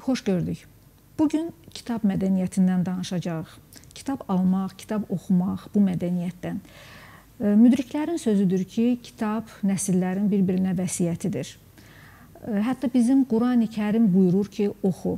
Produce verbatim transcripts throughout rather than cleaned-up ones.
Xoş gördük. Bugün kitab mədəniyyətindən danışacağıq. Kitab almaq, kitab oxumaq bu mədəniyyətdən. Müdriklərin sözüdür ki, kitab nəsillərin bir-birinə vəsiyyətidir. Hətta bizim Qurani Kərim buyurur ki, oxu.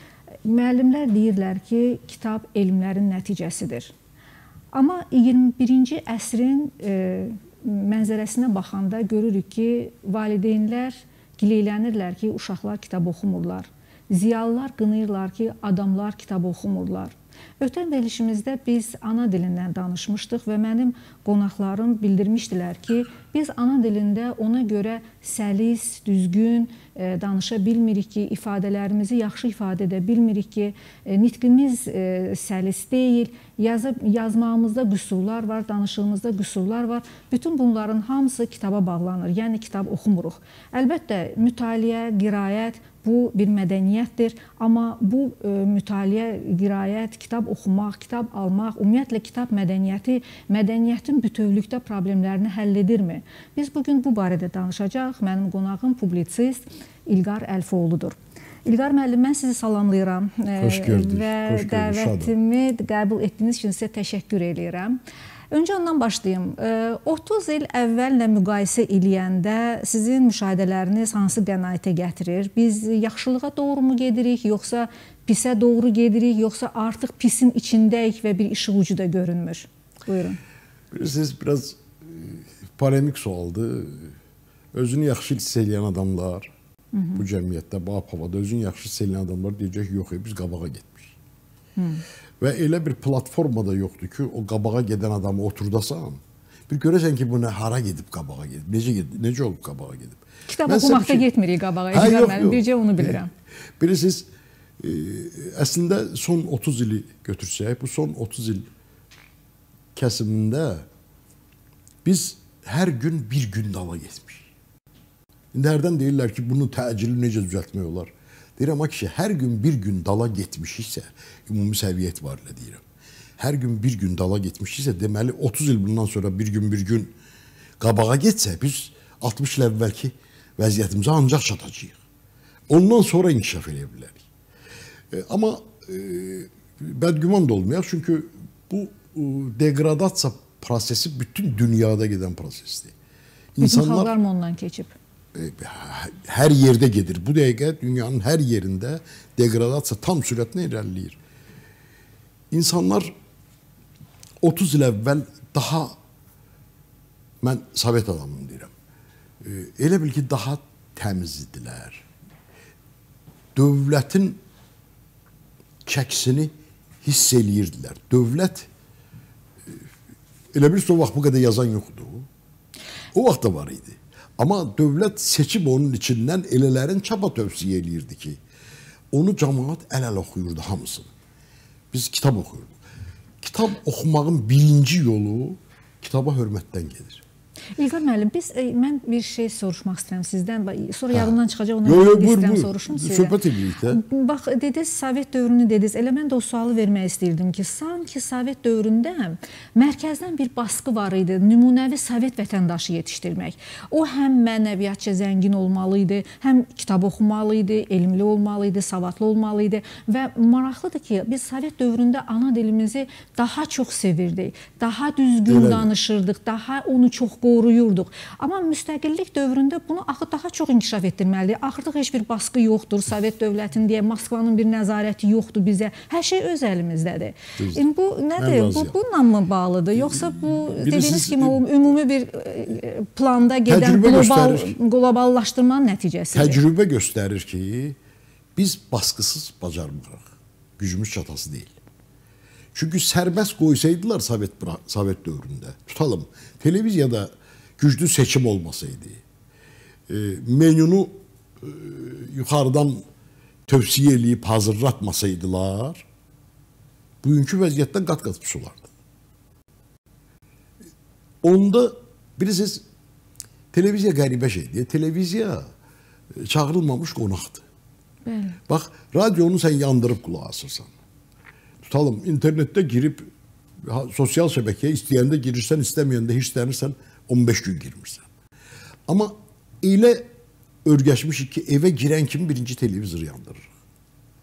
Müəllimlər deyirlər ki, kitab elmlərin nəticəsidir. Amma iyirmi birinci əsrin e, mənzərəsinə baxanda görürük ki, valideynlər gileylənirlər ki, uşaqlar kitab oxumurlar. Ziyalılar qınayırlar ki, adamlar kitab oxumurlar. Ötən verilişimizdə biz ana dilindən danışmışdıq və mənim qonaqlarım bildirmişdilər ki, biz ana dilində ona görə səlis, düzgün e, danışa bilmirik ki, ifadələrimizi yaxşı ifadə edə bilmirik ki, e, nitqimiz e, səlis deyil, yazı, yazmağımızda qüsurlar var, danışığımızda qüsurlar var. Bütün bunların hamısı kitaba bağlanır, yəni kitab oxumuruq. Əlbəttə, mütaliə, qiraət bu bir mədəniyyətdir, amma bu e, mütaliə, qiraət, kitab oxumaq, kitab almaq, ümumiyyətlə kitab mədəniyyəti, mədəniyyətin bütövlükdə problemlərini həll edirmi? Biz bugün bu barədə danışacağıq. Mənim qonağım publisist İlqar Əlfoğludur. İlqar müəllim, mən sizi salamlayıram. Xoş gördük. Və Xoş gördük. dəvətimi qəbul etdiyiniz üçün sizə təşəkkür edirəm. Öncə ondan başlayım. otuz il əvvəllə müqayisə eləyəndə sizin müşahidələriniz hansı qənaətə gətirir? Biz yaxşılığa doğru mu gedirik, yoxsa pisə doğru gedirik, yoxsa artıq pisin içindəyik və bir işıq ucu da görünmür? Buyurun. Bilirsiniz, biraz polemik sualdır. Özünü yaxşı hiss edən adamlar, Hı -hı. bu cəmiyyətdə, bu havada özünü yaxşı hiss edən adamlar deyəcək, yox, biz qabağa getmişik. Hı. Və elə bir platformada yoxdur ki, o qabağa gedən adamı oturdasan, bir görəsən ki, bu nə, hara gedib qabağa gedib, necə, gedib, necə olub qabağa gedib. Kitab oxumaqda şey... getmirik qabağa, hə, yox, yox. Bircə onu bilirəm. Bilirsiniz, e, əslində son otuz ili götürsək, bu son otuz il kəsimində biz hər gün bir gün dala getmişik. İndi hərdən deyirlər ki, bunu təcili necə düzəltmək olar? Deyirəm ki, hər gün bir gün dala getmişiksə, ümumi səviyyət var ilə deyirəm. Hər gün bir gün dala getmişiksə, deməli otuz il bundan sonra bir gün bir gün qabağa getsək, biz altmış il əvvəlki vəziyyətimizə ancaq çatacağıq. Ondan sonra inkişaf edə bilərik. E, amma e, bədgüman da olmayaq, çünki bu e, degradasiya prosesi bütün dünyada gedən prosesdir. Bütün xalqlar mı ondan keçib? Hər yerdə gedir. Bu dəqiqə dünyanın hər yerində degradasiya tam sürətlə irəliləyir. İnsanlar otuz il əvvəl daha, mən Sovet adamını deyirəm, elə bil ki, daha təmiz idilər. Dövlətin çəkisini hiss eləyirdilər. Dövlət, elə bilirsə o vaxt bu qədər yazan yoxdur. O vaxt da var idi. Amma dövlət seçib onun içindən elələrin çaba tövsiyə eləyirdi ki, onu cəmaət əl-əl oxuyurdu hamısını. Biz kitab oxuyurduq. Kitab oxumağın birinci yolu kitaba hörmətdən gedir. İlqar müəllim, biz, e, mən bir şey soruşmaq istəyirəm sizdən. Sonra yadımdan çıxacaq, ona yo, yo, buyur, istəyirəm, buyur. Soruşum sizə. Söhbət edirik də. Bax, dediniz, Sovet dövrünü dediniz. Elə mən də o sualı vermək istəyirdim ki, sanki Sovet dövründə mərkəzdən bir baskı var idi, nümunəvi Sovet vətəndaşı yetişdirmək. O həm mənəviyyatca zəngin olmalı idi, həm kitab oxumalı idi, elmli olmalı idi, savadlı olmalı idi. Və maraqlıdır ki, biz Sovet dövründə ana dilimizi daha çox sevirdik, daha düzgün Elə danışırdıq, daha onu çox qoruyurduq. Amma müstəqillik dövründə bunu axı daha çox inkişaf etdirməlidir. Artıq heç bir baskı yoxdur, Sovet dövlətinin deyə, Moskvanın bir nəzarəti yoxdur bizə. Hər şey öz əlimizdədir. Yəni, bu nədir? Bu, bununla mı bağlıdır? Yoxsa bu dediyiniz kimi o ümumi bir planda gedən global, globallaşdırmanın nəticəsidir? Təcrübə göstərir ki, biz baskısız bacarmırıq. Gücümüz çatası deyil. Çünki sərbəst qoysaydılar Sovet, Sovet dövründə, tutalım, televiziyada güclü seçim olmasaydı, e, menunu e, yuxarıdan tövsiyə eləyib hazırlatmasaydılar, bugünkü vəziyyətdən qat-qat pis olardı. Onda, bilirsiniz, televiziya qəribə şeydir. Televiziya çağırılmamış qonaqdır. Bəli. Bax, radionu sən yandırıb qulaq asırsan. Tutalım, internetdə girib, sosial şəbəkəyə istəyəndə girirsən, istəməyəndə heç istənirsən, on beş gün girmirsən. Amma elə örgəşmişik ki, evə girən kimi birinci televizoru yandırırıq.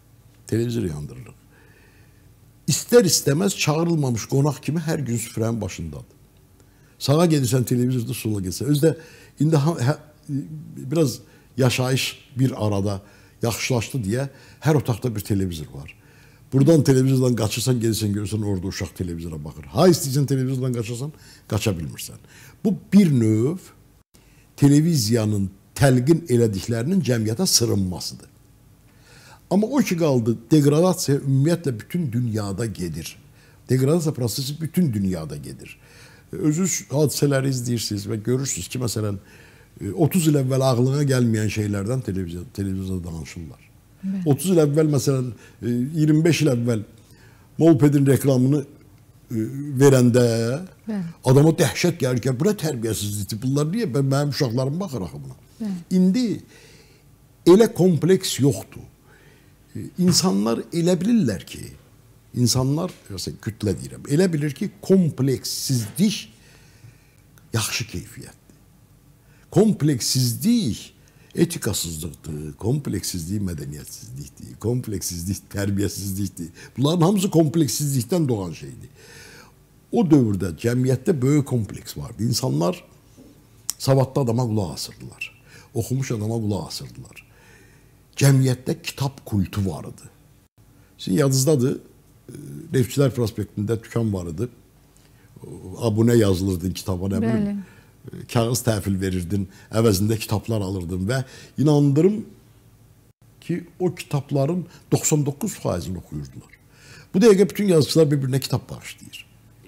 Televizor yandırırıq. İstər istəməz çağırılmamış qonaq kimi hər gün süfrənin başındadır. Sağa gedirsən televizorda, sola gedirsən. Özdə indi ha, hə, biraz yaşayış bir arada yaxşılaşdı deyə hər otaqda bir televizor var. Buradan televizordan qaçırsan, gedirsən, görürsən orada uşaq televizora baxır. Ha istəyirsən televizordan qaçırsan, qaça bilmirsən. Bu bir növ televiziyanın təlqin elədiklərinin cəmiyyətə sırınmasıdır. Amma o ki qaldı, degradasiya ümumiyyətlə bütün dünyada gedir. Degradasiya prosesi bütün dünyada gedir. Özünüz hadisələri izləyirsiniz və görürsünüz ki, məsələn, otuz il əvvəl ağlına gəlməyən şeylərdən televiziyada, televiziyada danışırlar. Evet. otuz il əvvəl, məsələn, iyirmi beş il əvvəl Molpedin reklamını verəndə evet. Adama dəhşət gəlir ki, buna tərbiyəsizlikdir. Bunlar niyə? Ben, mənim uşaqlarım baxır axı buna. Evet. İndi elə kompleks yoxdur. İnsanlar elə bilirlər ki, insanlar, kütlə deyirəm, elə bilir ki, kompleksizlik yaxşı keyfiyyətdir. Kompleksizlik etikasızlıqdır, kompleksizlik mədəniyyətsizlikdir, kompleksizlik tərbiyəsizlikdir. Bunların hamısı kompleksizlikdən doğan şeydir. O dövrdə cəmiyyətdə böyük kompleks vardı. İnsanlar savadlı adama qulaq asırdılar, oxumuş adama qulaq asırdılar. Cəmiyyətdə kitab kultu var idi. Sizin yadınızdadır, Neftçilər prospektində tükan var idi. Abunə yazılırdın kitaba, nə bilim, kağız təhvil verirdin, əvəzində kitablar alırdın və inandırım ki, o kitabların doxsan doqquz faizini oxuyurdular. Bu dəqiqə bütün yazıcılar bir-birinə kitab bağışlayır.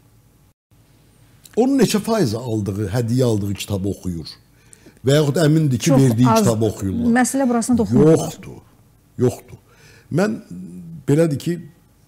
Onun neçə faizi aldığı, hədiyyə aldığı kitabı oxuyur. Və yaxud əmindir ki, verdiyi kitabı oxuyurlar. Məsələ burasına toxunurlar. Yoxdur, yoxdur. Mən belədir ki,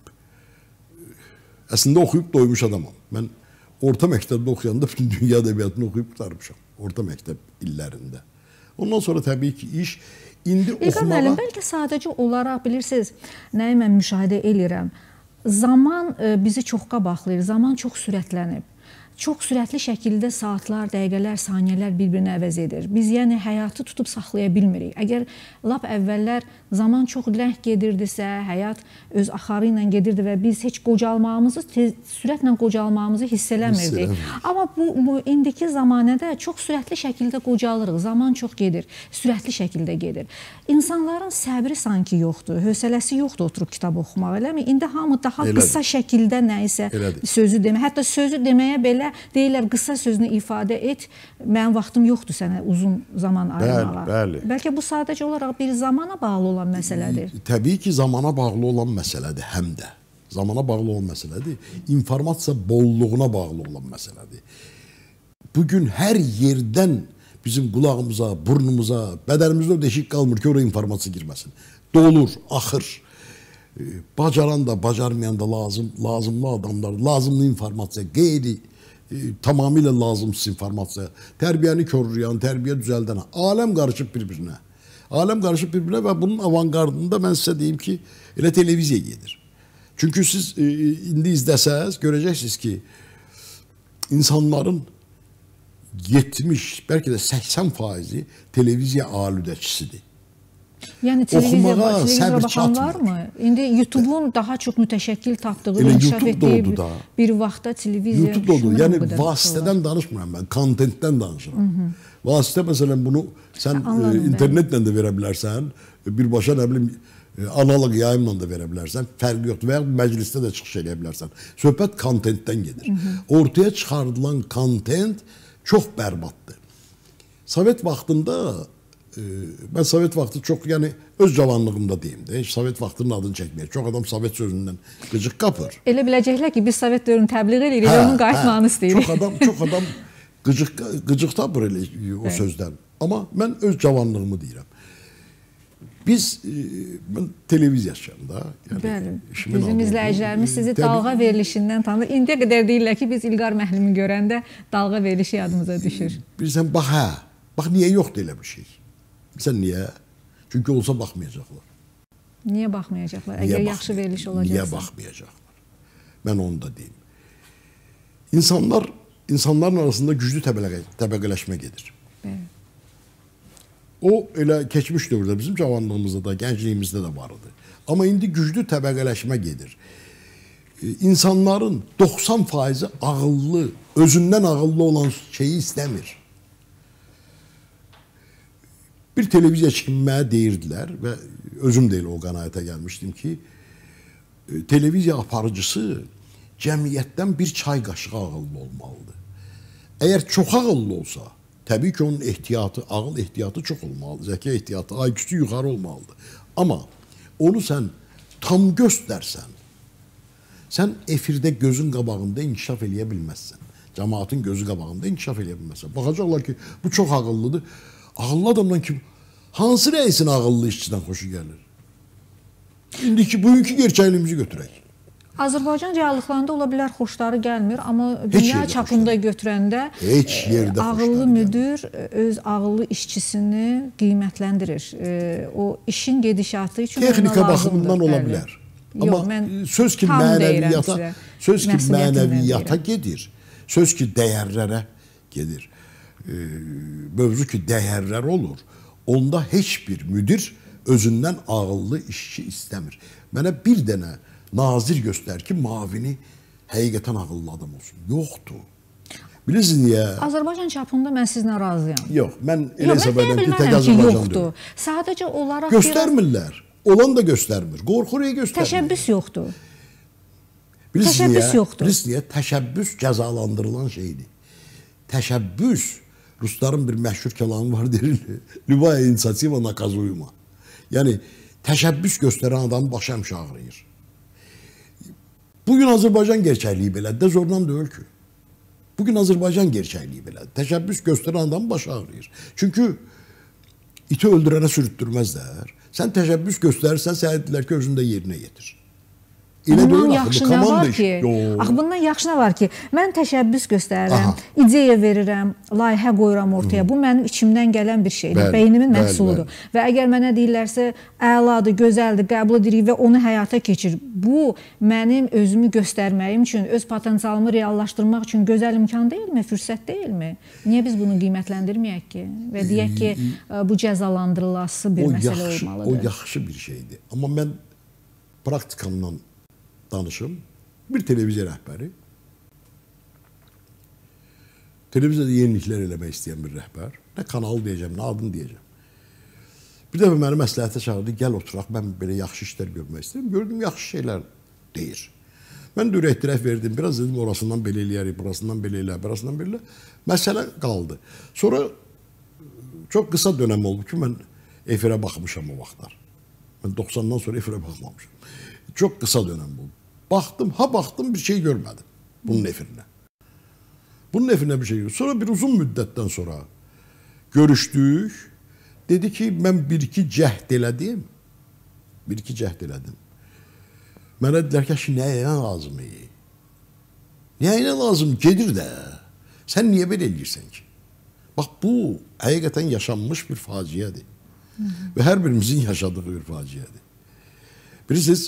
əslində oxuyub doymuş adamam. Mən orta məktəbdə oxuyanda bütün dünya ədəbiyyatını oxuyub qutarmışam. Orta məktəb illərində. Ondan sonra təbii ki, iş indi oxumağa... İlqar müəllim, bəlkə sadəcə olaraq bilirsiniz, nəyi mən müşahidə edirəm. Zaman bizi çox qabaqlayır, zaman çox sürətlənib. Çox sürətli şəkildə saatlar, dəqiqələr, saniyələr bir-birini əvəz edir. Biz yəni həyatı tutub saxlaya bilmirik. Əgər lap əvvəllər zaman çox ləng gedirdisə, həyat öz axarı ilə gedirdi və biz heç qocalmağımızı, tez, sürətlə qocalmağımızı hiss eləmirdik. Amma bu, bu indiki zamanədə çox sürətli şəkildə qocalırıq. Zaman çox gedir, sürətli şəkildə gedir. İnsanların səbri sanki yoxdur, hövsələsi yoxdur oturub kitab oxumaq, eləmi? İndi hamı daha Elədir. qısa şəkildə nə isə sözü demək, hətta sözü deməyə belə deyirlər, qısa sözünü ifadə et, mənim vaxtım yoxdur sənə uzun zaman ayırmağa. Bəli, bəli. Bəlkə bu sadəcə olaraq bir zamana bağlı olan məsələdir. Təbii ki, zamana bağlı olan məsələdir həm də. Zamana bağlı olan məsələdir. İnformasiya bolluğuna bağlı olan məsələdir. Bugün hər yerdən bizim qulağımıza, burnumuza, bədənimizdə o deşik qalmır ki, oraya informasiya girməsin. Dolur, axır. Bacaran da, bacarmayan da lazım, lazımlı adamlar, lazımlı informasiya, qeyri, e, tamamilə lazımsız informasiya, tərbiyəni korlayan, tərbiyə düzəldən, aləm qarışıb bir-birinə. Aləm qarışıb bir-birinə və bunun avangardında mən sizə deyim ki, elə televiziya gedir. Çünki siz e, indi izləsəz, görəcəksiniz ki, insanların yetmiş, bəlkə də səksən faizi televiziya alüdəkisidir. Yəni televizora baxan varmı? İndi YouTube'un daha çox mütəşəkkil tapdığı, inkişaf etdiyi bir, bir vaxtda televiziya... YouTube'da yəni vasitədən danışmıram mən, kontentdən danışıram. Hı -hı. Vasitə məsələn bunu sən Anladım, internetlə də verə bilərsən, birbaşa nə bilim analog yayımla da verə bilərsən, fərqi yoxdur və ya məclisdə də çıxış edə bilərsən. Söhbət kontentdən gedir. Hı -hı. Ortaya çıxardılan kontent çox bərbaddır. Sovet vaxtında e, mən Sovet vaxtı çox, yəni öz cavanlığımda deyim də, heç Sovet vaxtının adını çəkməyək. Çox adam Sovet sözündən qıcıq qapır. Elə biləcəklər ki, biz Sovet dövrünü təbliğ edirik, hə, onun qayıtmağını istəyirik. Çox adam, çox adam qıcıq, qıcıq tapır elə o evet. sözdən. Amma mən öz cavanlığımı deyirəm. Biz, e, mən televiziyaçıyam da. Yəni, Bəli, bizim izləyicilərimiz sizi dalğa verilişindən tanır. İndiyə qədər deyirlər ki, biz İlqar müəllimi görəndə dalğa verilişi yadımıza düşür. Bilirsən, bax hə, bax niyə yoxdur elə bir şey? Bilirsən niyə? Çünki olsa baxmayacaqlar. Niyə baxmayacaqlar? Əgər niyə yaxşı veriliş olacaqsa. Niyə baxmayacaqlar? Mən onu da deyim. İnsanlar, insanların arasında güclü təbəqələşmə gedir. Bəli. o elə keçmiş dövrdə bizim cavanlığımızda da, gəncliyimizdə də var idi. Amma indi güclü təbəqələşmə gedir. İnsanların doxsan faizi ağıllı, özündən ağıllı olan şeyi istəmir. Bir televiziya kimi mənə deyirdilər və özüm də elə o qənaətə gəlmişdim ki, televiziya aparıcısı cəmiyyətdən bir çay qaşığı ağıllı olmalıdır. Əgər çox ağıllı olsa, təbii ki, onun ehtiyatı, ağıl ehtiyatı çox olmalıdır, zəka ehtiyatı, I Q'su yuxarı olmalıdır. Amma onu sən tam göstərsən, sən efirdə gözün qabağında inkişaf eləyə bilməzsən. Cəmaatın gözü qabağında inkişaf eləyə bilməzsən. Baxacaqlar ki, bu çox ağıllıdır. Ağıllı adamdan ki, hansı rəisin ağıllı işçidən xoşu gəlir? İndiki, bugünkü gerçəkliyimizi götürək. Azərbaycan reallıqlarında ola bilər xoşları gəlmir, amma dünya çapında götürəndə ağıllı müdür öz ağıllı işçisini qiymətləndirir. O işin gedişatı üçün texnika baxımından ola bilər. Amma söz ki mənəviyyata, söz ki mənəviyyata gedir, söz ki dəyərlərə gedir. Mövzu ki dəyərlər olur. Onda heç bir müdir özündən ağıllı işçi istəmir. Mənə bir dənə nazir göstər ki, mavini həqiqətən ağıllı adam olsun. Yoxdur. Bilirsiniz niyə? Azərbaycan çapında mən sizlə razıyam. Yox, mən elə hesab edirəm ki, tək Azərbaycan deyil. Sadəcə olaraq göstərmirlər. Olan da göstərmir. Qorxuruya göstərmir. Təşəbbüs yoxdur. Təşəbbüs yoxdur. Bilirsiniz niyə? Təşəbbüs cəzalandırılan şeydir. Təşəbbüs, Rusların bir məşhur kəlamı var, deyir, Lübaya inisiativa nakazuyma. Yəni, təşəbbüs göstərən adamın başı həmişə ağrıyır. Bugün Azərbaycan gerçəkliyi belədir, zorla deyil ki. Bugün Azərbaycan gerçəkliyi belədir. Təşəbbüs göstərən adamın başı ağrıyır. Çünki iti öldürənə sürütdürməzlər. Sən təşəbbüs göstərirsən, sənə dedilər ki, özündə yerinə yetir. Bundan yaxşı nə var ki, axı bundan yaxşı nə var ki, mən təşəbbüs göstərirəm, ideya verirəm, layihə qoyuram ortaya. Bu mənim içimdən gələn bir şeydir, beynimin məhsuludur. Və əgər mənə deyirlərsə, əladır, gözəldir, qəbul edirik və onu həyata keçir. Bu, mənim özümü göstərməyim üçün, öz potensialımı reallaşdırmaq üçün gözəl imkan deyilmi, fürsət deyilmi? Niyə biz bunu qiymətləndirməyək ki? Və deyək ki, bu cəzalandırılası bir məsələ olmalıdır. O yaxşı bir şeydir. Amma mən praktikamdan danışım. Bir televiziya rəhbəri, televiziyada yeniliklər eləmək istəyən bir rəhbər, nə kanalı deyəcəm, nə adını deyəcəm. Bir dəfə məni məsləhətə çağırdı, gəl oturaq, mən belə yaxşı işlər görmək istəyirəm. Gördüm, yaxşı şeylər deyir. Mən də ürəkdirək verdim, biraz dedim, orasından belə eləyərik, burasından belə eləyərik, burasından belə eləyərik. Məsələ qaldı. Sonra çox qısa dönəm oldu ki, mən efirə baxmışam o vaxtlar. Mən doxsandan sonra efirə baxmamışam. Çox qısa dönəm oldu. Baxdım, ha baxdım, bir şey görmədim bunun efirinə. Bunun efirinə bir şey görmədim. Sonra bir uzun müddətdən sonra görüşdük. Dedi ki, mən bir-iki cəhd elədim. Bir-iki cəhd elədim. Mənə dedilər ki, nəyə lazım? Nəyə lazım? Gedir də. Sən niyə belə eləyirsən ki? Bax, bu, həqiqətən yaşanmış bir faciədir. Və hər birimizin yaşadığı bir faciədir. Bilirsiniz,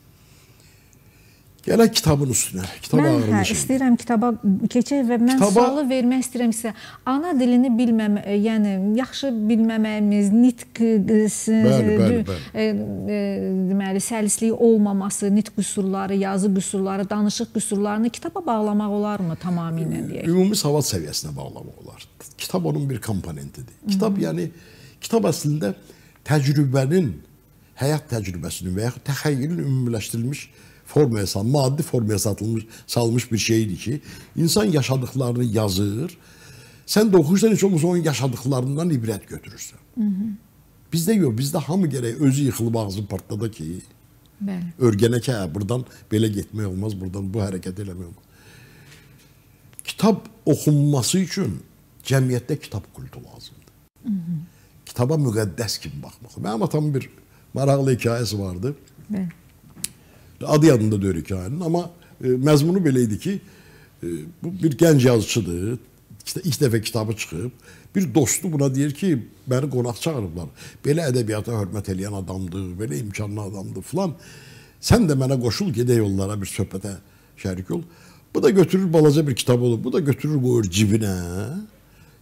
gələk kitabın üstünə. Kitab mən ağırlı hə, şeydir. İstəyirəm kitaba keçək və mən kitaba... sualı vermək istəyirəm sizə. Ana dilini bilməmə, yəni yaxşı bilməməyimiz, nitq, bəli, bəli, bəli. E, e, deməli, səlisliyi olmaması, nitq qüsurları, yazı qüsurları, danışıq qüsurlarını kitaba bağlamaq olarmı tamamilə deyək? Ümumi savad səviyyəsinə bağlamaq olar. Kitab onun bir komponentidir. Kitab, Hı -hı. yəni, kitab əslində təcrübənin, həyat təcrübəsinin və yaxud təxəyyülün ümumiləşdirilmiş formaya salmış, maddi formaya satılmış, salmış bir şeydir ki, insan yaşadıklarını yazır, sən də oxuyursan, heç olmasa onun yaşadıklarından ibrət götürürsən. Hı -hı. Bizdə yox, bizdə hamı gərək özü yıxılıb ağzı partladı ki, bəli. Örgənə ki, hə, buradan belə getmək olmaz, buradan bu hərəkət eləmək olmaz. Kitab oxunması üçün cəmiyyətdə kitab kultu lazımdır. Hı -hı. Kitaba müqəddəs kimi baxmaq. Mənim atamın bir maraqlı hekayəsi vardı. Bəli. Adı yadında deyir hekayənin, amma e, məzmunu belə idi ki, e, bu bir gənc yazıçıdır, işte ilk dəfə kitabı çıxıb, bir dostu buna deyir ki, məni qonaq çağırıblar, belə ədəbiyyata hörmət eləyən adamdır, belə imkanlı adamdır filan, sən də mənə qoşul, gedək yollara bir söhbətə şərik ol. Bu da götürür balaca bir kitab olur, bu da götürür qoyur cibinə,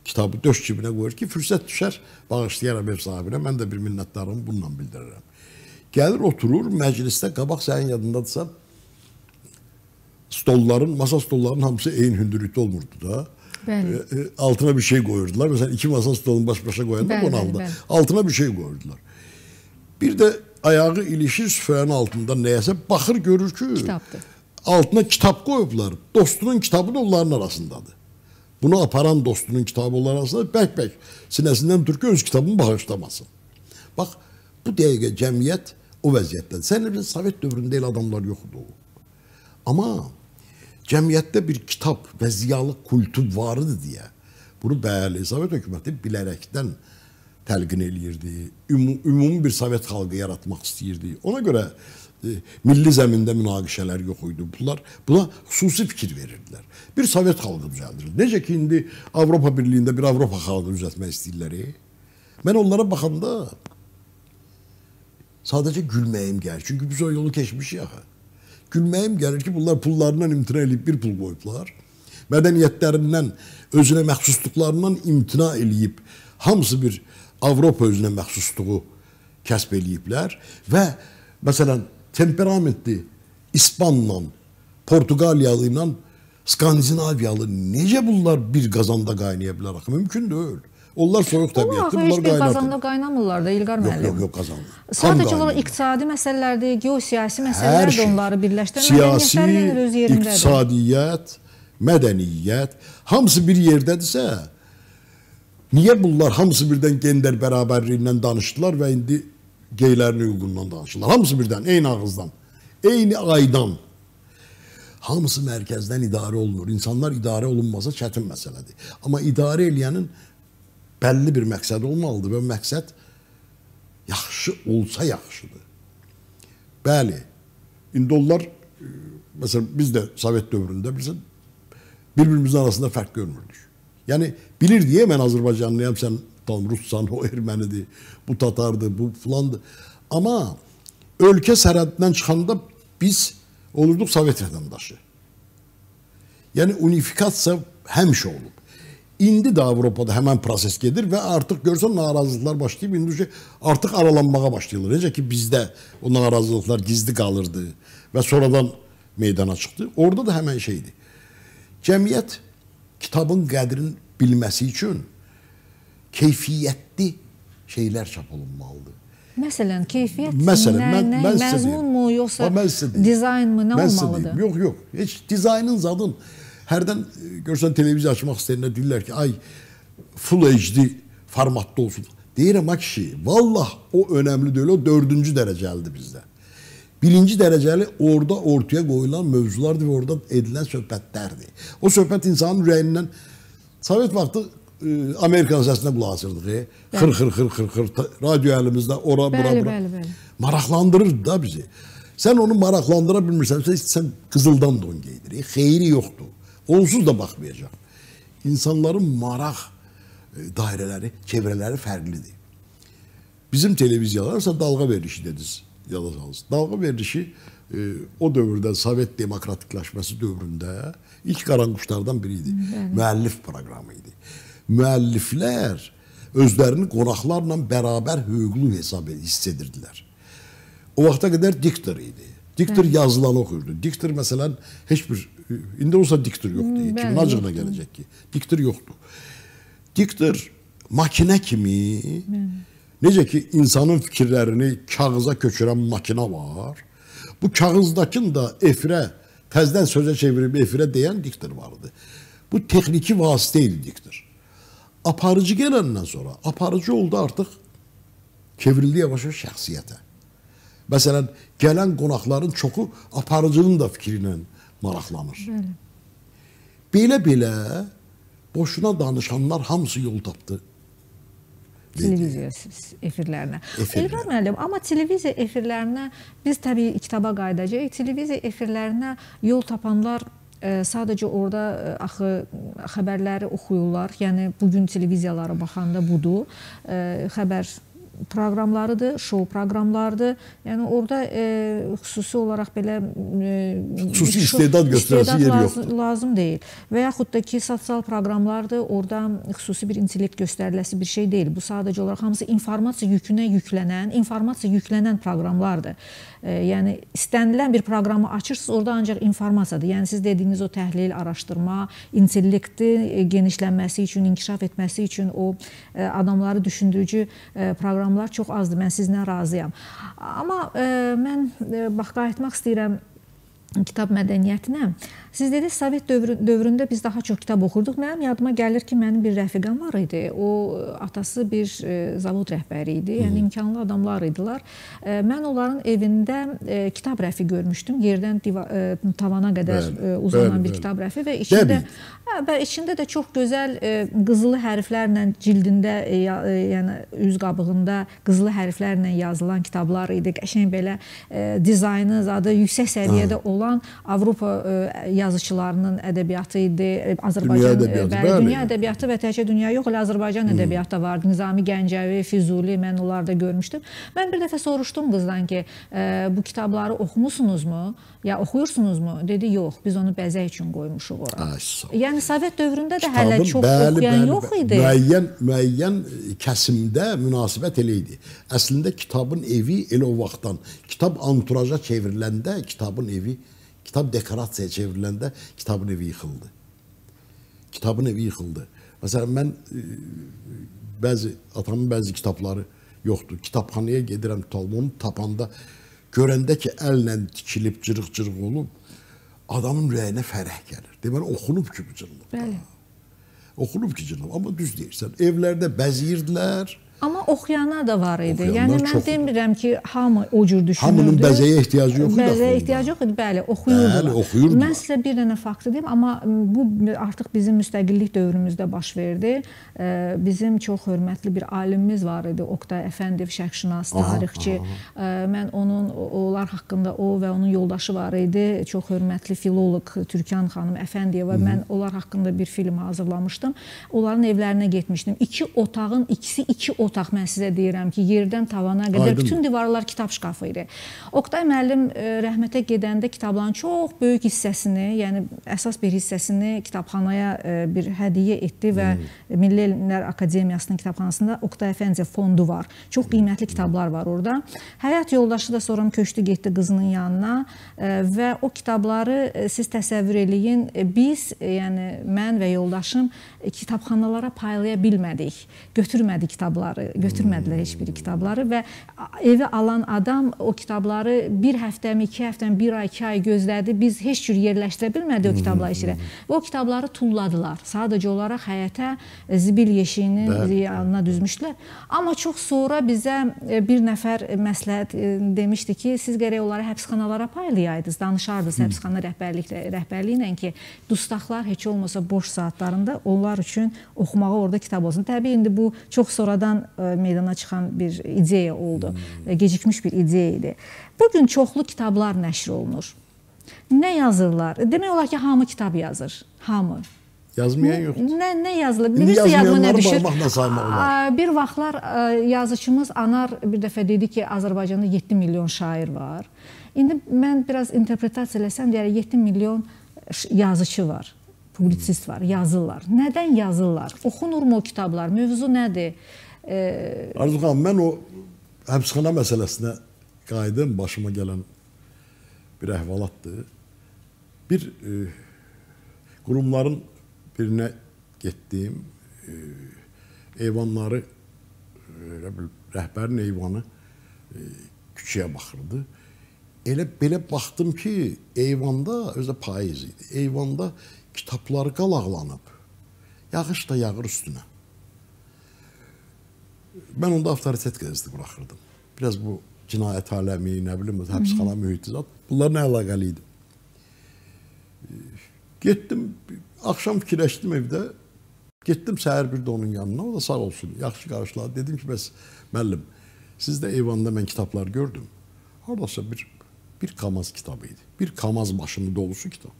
kitabı döş cibinə qoyur ki, fürsət düşər, bağışlayaram ev sahibinə, mən də bir minnətdarımı bununla bildirirəm. Gəlir, oturur, məclisdə, qabaq sənin yadındadırsa, stolların, masa stollarının hamısı eyni hündürlükdə olmurdu da. Bəli. E, altına bir şey koyurdular. Mesela iki masa stolunu baş başa koyanlar qonaqda. Altına bir şey koyurdular. Bir de ayağı ilişir süfrənin altında neyəsə, baxır görür ki, kitabdır. Altına kitap koyublar. Dostunun kitabı da onların arasındadır. Bunu aparan dostunun kitabı onların arasında bək-bək sinəsindən tutur ki, öz kitabını bağışlamasın. Bax, bu dəqiqə cəmiyyət o vəziyyətdən. Sənin Sovet dövründə elə adamlar yoxdur o. Amma cəmiyyətdə bir kitab və ziyalıq kultu vardı deyə bunu bəli, Sovet hökuməti bilərəkdən təlqin eləyirdi. Ümum, ümumi bir Sovet xalqı yaratmaq istəyirdi. Ona görə e, milli zəmində münaqişələr yox idi. Bunlar buna xüsusi fikir verirdilər. Bir Sovet xalqı düzəldirildi. Necə ki, indi Avropa Birliyində bir Avropa xalqı düzəltmək istəyirlər. Mən onlara baxanda sadəcə gülməyim gəlir. Çünki biz o yolu keçmişik axı. Gülməyim gəlir ki, bunlar pullarından imtina eləyib bir pul qoyublar. Mədəniyyətlərindən, özünə məxsusluqlarından imtina eləyib, hamısı bir Avropa özünə məxsusluğu kəsb eləyiblər və məsələn, temperamentli İspanla, Portuqaliyalı ilə Skandinaviyalı necə bunlar bir qazanda qaynaya bilər? Mümkün deyil. Onlar soyuq təbiətli, bunlar qaynatır. Qazanda qaynamırlar da İlqar müəllim. Yox, yox, yox, qazanır. Sadəcə olaraq iqtisadi məsələlərdir, geosiyasi məsələlər də onları birləşdirən. Siyasi, iqtisadiyyat, mədəniyyət, hamısı bir yerdədirsə, niyə bunlar hamısı birdən gender bərabərliyindən danışdılar və indi geylərin hüququndan danışırlar? Hamısı birdən, eyni ağızdan, eyni aydan. Hamısı mərkəzdən idarə olunur. İnsanlar idarə olunmasa çətin məsələdir. Amma idarə eləyənin bəlli bir məqsəd olmalıdır və məqsəd yaxşı olsa yaxşıdır. Bəli, indi onlar, məsələn, biz də Sovet dövründə bilirsən, bir-birimizin arasında fərq görmürdük. Yəni, bilir deyə mən Azərbaycanlıyam, sən tam Russan, o ermənidir, bu Tatardır, bu filandır. Amma ölkə sərhəddindən çıxanda biz olurduq Sovet vətəndaşı. Yəni, unifikasiya həmişə olub. İndi də Avropada həmən proses gedir və artıq görsən narazılıqlar başlayıb, indi artıq aralanmağa başlayırlar. Necə ki, bizdə o narazılıqlar gizli qalırdı və sonradan meydana çıxdı. Orada da həmən şeydir. Cəmiyyət kitabın qədrini bilməsi üçün keyfiyyətli şeylər çap olunmalıdır. Məsələn, keyfiyyət nə, məzmun mu, yoxsa dizayn mı, nə olmalıdır? Yox, yox, heç dizaynın zadın. Hərdən görsən televiziya açmaq istəyənlər deyirlər ki, ay Full H D formatda olsun. Deyirəm, ha kişi, vallah o önəmli deyil, o dördüncü dərəcəlidir bizdə. Birinci dərəcəli orada ortaya qoyulan mövzulardır və orada edilən söhbətlərdir. O söhbət insanın ürəyindən, Sovet vaxtı Amerikan səsinə qulaq asırdıq. Xır, xır, xır, xır, xır, radio əlimizdə, ora, bura, bura. Maraqlandırırdı da bizi. Sən onu maraqlandıra bilmirsən, sən qızıldan don geydir. Xeyri yoxdur. Onsuz da baxmayacaq. İnsanların maraq dairələri, çevrələri fərqlidir. Bizim televiziyalarsa dalğa verilişi dediniz. Dalğa verilişi e, o dövrdə Sovet demokratikləşməsi dövründə ilk qaranquşlardan biriydi. Müəllif proqramı idi. Müəlliflər özlərini qonaqlarla bərabər hüquqlu hesab hiss edirdilər. O vaxta qədər diktor idi. Diktor yazılanı oxuyurdu. Diktor məsələn heç bir, indi olsa diktor yoxdur. Kimin acığına gələcək ki? Diktor yoxdur. Diktor makinə kimi, necə ki insanın fikirlərini kağıza köçürən makina var. Bu kağızdakın da efirə, təzdən sözə çevirib efirə deyən diktor vardı. Bu texniki vasitə idi diktor. Aparıcı gələndən sonra, aparıcı oldu artıq çevrildi yavaş-yavaş şəxsiyyətə. Məsələn, gələn qonaqların çoxu aparıcının da fikri ilə maraqlanır. Belə-belə boşuna danışanlar hamısı yol tapdı. Televiziya efirlərinə. İlqar müəllim, amma televiziya efirlərinə biz təbii kitaba qayıdacağıq. Televiziya efirlərinə yol tapanlar e, sadəcə orada e, axı xəbərləri oxuyurlar. Yəni bugün televiziyalara baxanda budur. E, xəbər proqramlarıdır, şou proqramlarıdır. Yəni orada e, xüsusi olaraq belə e, xüsusi istedad göstərəsi yer lazım, yoxdur. Lazım deyil. Və yaxud da ki, sosial proqramlardır, orada xüsusi bir intellekt göstəriləsi bir şey deyil. Bu sadəcə olaraq hamısı informasiya yükünə yüklənən, informasiya yüklənən proqramlardır. E, yəni istənilən bir proqramı açırsınız, orada ancaq informasiyadır. Yəni siz dediyiniz o təhlil, araşdırma, intellekti genişlənməsi üçün, inkişaf etməsi üçün o e, adamları düşündürücü e, proqramlar çox azdır. Mən sizinlə razıyam. Amma e, mən e, bax qayıtmaq istəyirəm kitab mədəniyyətinə. Siz dediniz, Sovet dövrü, dövründə biz daha çox kitab oxurduq. Mənim yadıma gəlir ki, mənim bir rəfiqəm var idi. O, atası bir e, zavod rəhbəri idi. Yəni, imkanlı adamlar idilər. E, mən onların evində e, kitab rəfi görmüşdüm. Yerdən diva, e, tavana qədər bəli, e, uzanan bəli, bir bəli. kitab rəfi və içində, hə, və içində də çox gözəl e, qızılı hərflərlə cildində, e, e, yəni üz qabığında qızılı hərflərlə yazılan kitablar idi. Qəşəng belə e, dizaynı, zadı yüksək səviyyədə ha. olan Avropa e, yazıçılarının ədəbiyyatı idi. Azərbaycan, dünya ədəbiyyatı, bəli, dünya ədəbiyyatı və təkcə dünya yox, elə Azərbaycan ədəbiyyatı da vardı. Nizami Gəncəvi, Füzuli, mən onları da görmüşdüm. Mən bir dəfə soruşdum qızdan ki, e, bu kitabları oxumusunuzmu? Ya oxuyursunuzmu? Dedi, yox, biz onu bəzək üçün qoymuşuq ora. Yəni, Sovet dövründə də hələ çox bəli, oxuyan bəli, yox idi. Müəyyən, müəyyən kəsimdə münasibət elə idi. Əslində, kitabın evi elə o vaxtdan, kitab anturaja çevriləndə, kitabın evi kitab dekorasiyaya çevriləndə kitabın evi yıxıldı. Kitabın evi yıxıldı. Məsələn, mən e, bəzi, atamın bəzi kitabları yoxdur. Kitabxanaya gedirəm, onu tapanda, görəndə ki, əllə tikilib, cırıq-cırıq olub, adamın ürəyinə fərəh gəlir. Deməli, oxunub ki, bu cırılıb. Bəli. Oxunub ki, cırılıb. Amma düz deyirsən, evlərdə bəziyirdilər. Amma oxuyanlar da var idi. Yəni mən demirəm ki, hamı o cür düşünürdü. Hamının bəzəyə ehtiyacı yox idi. Bəzəyə ehtiyacı yox idi, bəli, oxuyurdular. Bəli, oxuyurdular. Mən sizə bir dənə faktı deyim, amma bu artıq bizim müstəqillik dövrümüzdə baş verdi. Bizim çox hörmətli bir alimimiz var idi, Oqtay Əfəndiyev, şərqşünas, tarixçi. Mən onun, onlar haqqında, o və onun yoldaşı var idi, çox hörmətli filoloq Türkan xanım Əfəndiyeva. Mən onlar haqqında bir film hazırlamışdım. Onların evlərinə getmişdim. İki otağın, ikisi iki otaq. otaq mən sizə deyirəm ki, yerdən tavana qədər Aydın. bütün divarlar kitab şkafı idi. Oqtay müəllim rəhmətə gedəndə kitabların çox böyük hissəsini, yəni əsas bir hissəsini kitabxanaya bir hədiyyə etdi və hmm. Milli Elmlər Akademiyasının kitabxanasında Oqtay Əfəndiyev fondu var. Çox qiymətli kitablar var orada. Həyat yoldaşı da sonra köçdü getdi qızının yanına və o kitabları siz təsəvvür eləyin, biz, yəni mən və yoldaşım kitabxanalara paylaya bilmədik, götürmədik kitabları. Götürmədilər heç biri kitabları və evi alan adam o kitabları bir həftəmi, iki həftəmi, bir ay, iki ay gözlədi. Biz heç cür yerləşdirə bilmədik o kitabları içində. Və o kitabları tulladılar. Sadəcə olaraq həyətə zibil yeşiyinin yanına düzmüşdülər. Amma çox sonra bizə bir nəfər məsləhət demişdi ki, siz gərək onları həbsxanalara paylayaydınız, danışardınız həbsxana rəhbərliyi ilə ki, dustaqlar heç olmasa boş saatlarında onlar üçün oxumağa orada kitab olsun. Təbii, indi bu çox sonradan meydana çıxan bir ideya oldu. Hmm. Gecikmiş bir ideya idi. Bugün çoxlu kitablar nəşr olunur. Nə yazırlar? Demək olar ki, hamı kitab yazır. Hamı. Yazmayan yoxdur. Nə, nə yazılır? Bilirsə yazma nə düşür? Olar. Bir vaxtlar yazıçımız Anar bir dəfə dedi ki, Azərbaycanda yeddi milyon şair var. İndi mən biraz interpretasiya eləsəm, deyərək yeddi milyon yazıcı var. Publisist var, yazırlar. Nədən yazırlar? Oxunurmu o kitablar? Mövzu nədir? Ee... Arzu xanım, mən o həbsxana məsələsinə qayıdım, başıma gələn bir əhvalatdır. Bir e, qurumların birinə getdim, e, eyvanları, e, rəhbərin eyvanı e, küçəyə baxırdı. Elə belə baxdım ki, eyvanda, özü də payız idi, eyvanda kitabları qalaqlanıb, yağış da yağır üstünə. Mən onda avtoritet qəzeti buraxırdım. Biraz bu cinayət aləmi, nə bilim, həbsxana mühiti zat, bunlar nə əlaqəli idi. Getdim, axşam fikirləşdim evdə, getdim səhər bir də onun yanına, o da sağ olsun, yaxşı qarşıladı. Dedim ki, bəs müəllim, sizdə eyvanda mən kitablar gördüm. Haradasa bir, bir kamaz kitabı idi. Bir kamaz maşını dolusu kitab.